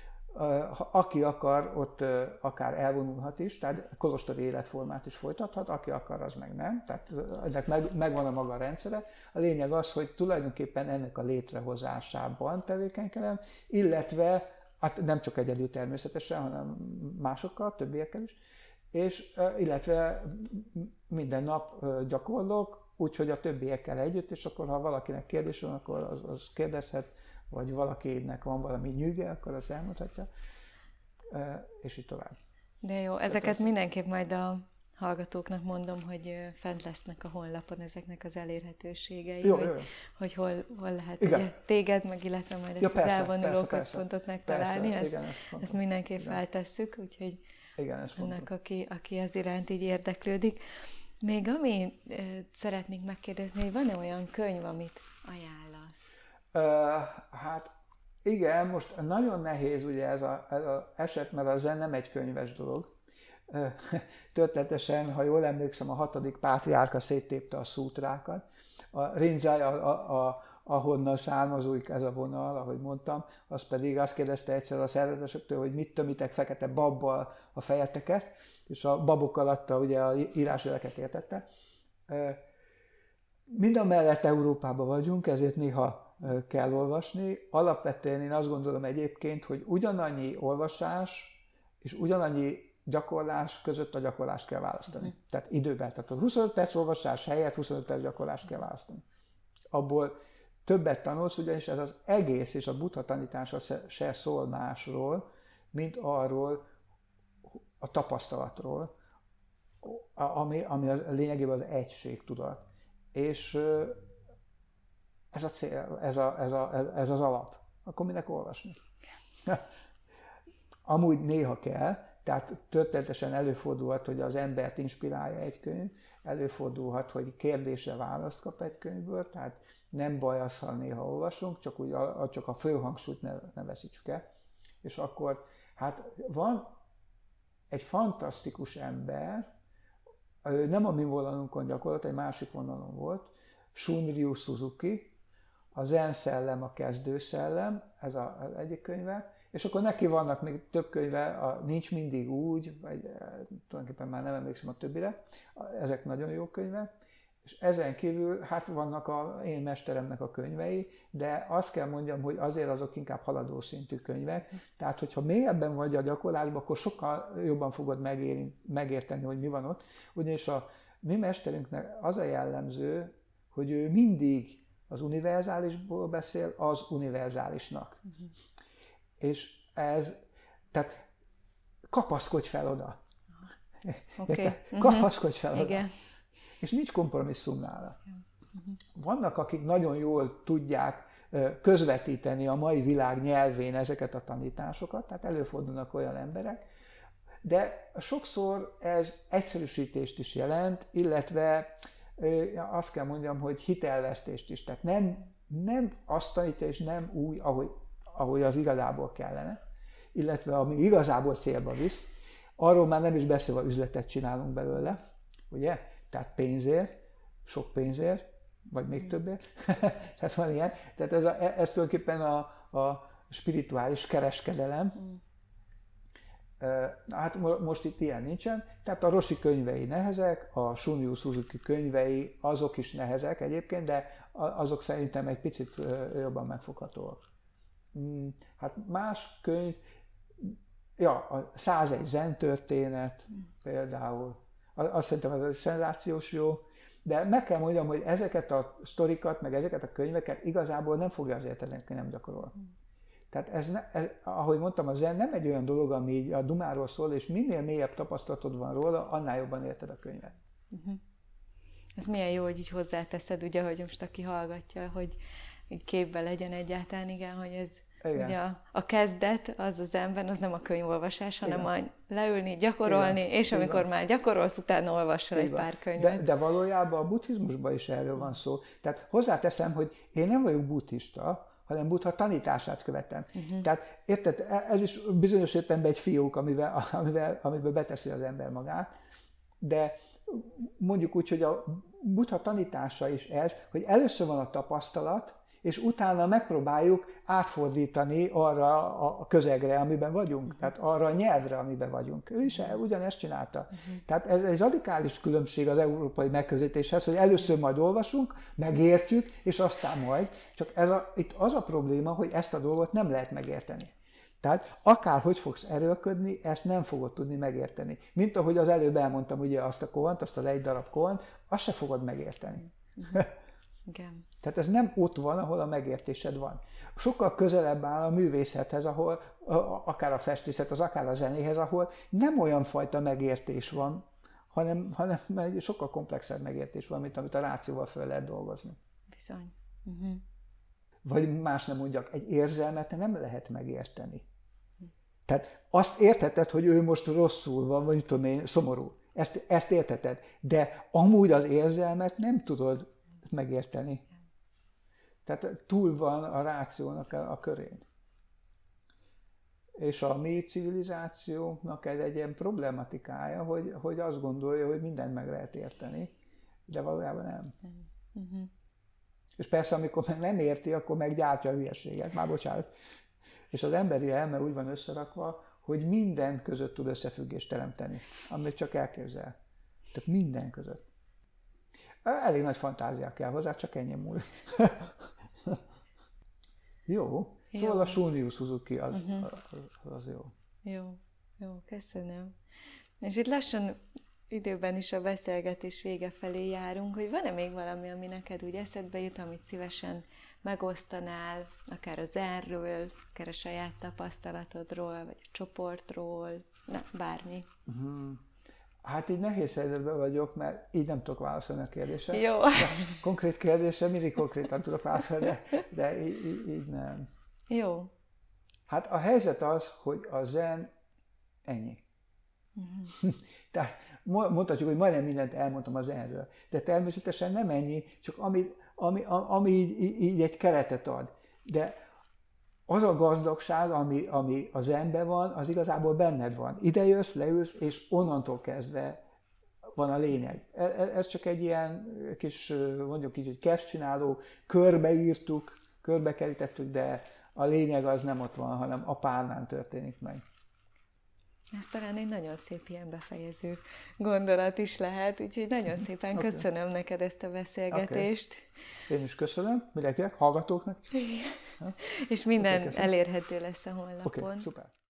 aki akar, ott akár elvonulhat is, tehát kolostori életformát is folytathat, aki akar, az meg nem. Tehát ennek megvan a maga rendszere. A lényeg az, hogy tulajdonképpen ennek a létrehozásában tevékenykedem, illetve hát nem csak egyedül természetesen, hanem másokkal, többiekkel is, és illetve minden nap gyakorlok, úgyhogy a többiekkel együtt, és akkor ha valakinek kérdése van, akkor az kérdezhet, vagy valakinek van valami nyűge, akkor azt elmondhatja, és így tovább. De jó, ezeket mindenképp majd a hallgatóknak mondom, hogy fent lesznek a honlapon ezeknek az elérhetőségei, jó. hogy hol lehet ugye, téged, meg illetve majd ezt az elvonuló központot megtalálni. Igen, ezt mindenképp feltesszük, úgyhogy igen, annak, aki az iránt így érdeklődik. Még ami szeretnék megkérdezni, hogy van-e olyan könyv, amit ajánlasz? Hát igen, most nagyon nehéz ugye ez az eset, mert a zen nem egy könyves dolog. Történetesen, ha jól emlékszem, a 6. pátriárka széttépte a szútrákat. A Rinzai, ahonnan származóik ez a vonal, ahogy mondtam, az pedig azt kérdezte egyszer a szerzetesektől, hogy mit tömitek fekete babbal a fejeteket, és a babok alatt ugye a írásjeleket értette. Mindamellett Európában vagyunk, ezért néha kell olvasni. Alapvetően én azt gondolom egyébként, hogy ugyanannyi olvasás és ugyanannyi gyakorlás között a gyakorlást kell választani. Tehát időben. Tehát a 25 perc olvasás helyett 25 perc gyakorlást kell választani. Abból többet tanulsz, ugyanis ez az egész és a Buddha tanítása se szól másról, mint arról a tapasztalatról, ami az, lényegében az egységtudat. És ez a cél, ez az alap. Akkor minek olvasni? Amúgy néha kell, tehát történetesen előfordulhat, hogy az embert inspirálja egy könyv, előfordulhat, hogy kérdésre választ kap egy könyvből, tehát nem baj az, ha néha olvasunk, csak a fő hangsúlyt ne veszítsük el. És akkor hát van egy fantasztikus ember, nem a mi vonalunkon gyakorlatilag, egy másik vonalon volt, Shunryu Suzuki, a Zen szellem, a kezdő szellem, ez az egyik könyve, és akkor neki vannak még több könyve, Nincs mindig úgy, vagy tulajdonképpen már nem emlékszem a többire, ezek nagyon jó könyvek, és ezen kívül hát vannak én mesteremnek a könyvei, de azt kell mondjam, hogy azért azok inkább haladó szintű könyvek, tehát hogyha mélyebben vagy a gyakorlásban, akkor sokkal jobban fogod megérteni, hogy mi van ott, ugyanis a mi mesterünknek az a jellemző, hogy ő mindig az univerzálisból beszél az univerzálisnak. És tehát kapaszkodj fel oda. Okay. Kapaszkodj fel oda. Igen. És nincs kompromisszum nála. Vannak, akik nagyon jól tudják közvetíteni a mai világ nyelvén ezeket a tanításokat, tehát előfordulnak olyan emberek, de sokszor ez egyszerűsítést is jelent, illetve azt kell mondjam, hogy hitelvesztést is. Tehát nem azt tanítja, és nem úgy, ahogy az igazából kellene, illetve ami igazából célba visz, arról már nem is beszélve üzletet csinálunk belőle, ugye? Tehát pénzért, sok pénzért, vagy még többért. Tehát van ilyen. Tehát ez tulajdonképpen a spirituális kereskedelem. Hát most itt ilyen nincsen. Tehát a Roshi könyvei nehezek, a Shunryu Suzuki könyvei azok is nehezek egyébként, de azok szerintem egy picit jobban megfoghatóak. Hát más könyv, a 101 zen történet például, azt szerintem ez egy szenzációs jó, de meg kell mondjam, hogy ezeket a sztorikat, meg ezeket a könyveket igazából nem fogja az érteni, aki nem gyakorol. Tehát ez, ahogy mondtam, a zen nem egy olyan dolog, ami így a dumáról szól, és minél mélyebb tapasztalatod van róla, annál jobban érted a könyvet. Ez milyen jó, hogy így hozzáteszed, ugye, hogy most aki hallgatja, hogy képbe legyen egyáltalán, igen, hogy ez igen. Ugye a kezdet az zenben, az nem a könyvolvasás, hanem a leülni, gyakorolni, igen. És amikor igen. Már gyakorolsz, utána olvassal egy pár könyvet. De valójában a buddhizmusban is erről van szó. Tehát hozzáteszem, hogy én nem vagyok buddhista, hanem Buddha tanítását követem. Tehát érted, ez is bizonyos értelemben egy fiók, amiben beteszi az ember magát, de mondjuk úgy, hogy a Buddha tanítása is ez, hogy először van a tapasztalat, és utána megpróbáljuk átfordítani arra a közegre, amiben vagyunk, tehát arra a nyelvre, amiben vagyunk. Ő is ugyanezt csinálta. Tehát ez egy radikális különbség az európai megközelítéshez, hogy először majd olvasunk, megértjük, és aztán majd. Csak itt az a probléma, hogy ezt a dolgot nem lehet megérteni. Tehát akárhogy fogsz erőlködni, ezt nem fogod tudni megérteni. Mint ahogy az előbb elmondtam, ugye azt a koant, azt az egy darab koant, azt se fogod megérteni. Igen. Tehát ez nem ott van, ahol a megértésed van. Sokkal közelebb áll a művészethez, ahol akár a festészethez, akár a zenéhez, ahol nem olyan fajta megértés van, hanem egy sokkal komplexebb megértés van, mint amit a rációval föl lehet dolgozni. Bizony. Vagy más nem mondjak, egy érzelmet nem lehet megérteni. Tehát azt értheted, hogy ő most rosszul van, vagy tudom én, szomorú. Ezt értheted. De amúgy az érzelmet nem tudod megérteni. Tehát túl van a rációnak a körén. És a mi civilizációnknak egy ilyen problematikája, hogy azt gondolja, hogy mindent meg lehet érteni, de valójában nem. És persze, amikor meg nem érti, akkor meg gyártja a hülyeséget. Már bocsánat. És az emberi elme úgy van összerakva, hogy minden között tud összefüggést teremteni, amit csak elképzel. Tehát minden között. Elég nagy fantázia kell hozzá, csak ennyi múlik. Jó. Szóval a Shunryu Suzuki az jó. Jó, köszönöm. És itt lassan időben is a beszélgetés vége felé járunk, hogy van-e még valami, ami neked úgy eszedbe jut, amit szívesen megosztanál, akár a zenről, akár a saját tapasztalatodról, vagy a csoportról, bármi. Hát így nehéz helyzetben vagyok, mert így nem tudok válaszolni a kérdésre. Jó. Konkrét kérdésre mindig konkrétan tudok válaszolni, de így nem. Jó. Hát a helyzet az, hogy a zen ennyi. Tehát mondhatjuk, hogy majdnem mindent elmondtam az zenről. De természetesen nem ennyi, csak ami így egy keretet ad. De az a gazdagság, ami a zenben van, az igazából benned van. Ide jössz, leülsz, és onnantól kezdve van a lényeg. Ez csak egy ilyen kis, mondjuk így, hogy kertcsináló, körbekerítettük, de a lényeg az nem ott van, hanem a pálnán történik meg. Ez talán egy nagyon szép ilyen befejező gondolat is lehet, úgyhogy nagyon szépen köszönöm neked ezt a beszélgetést. Én is köszönöm, mindenkinek, hallgatóknak. És minden elérhető lesz a honlapon. Szuper.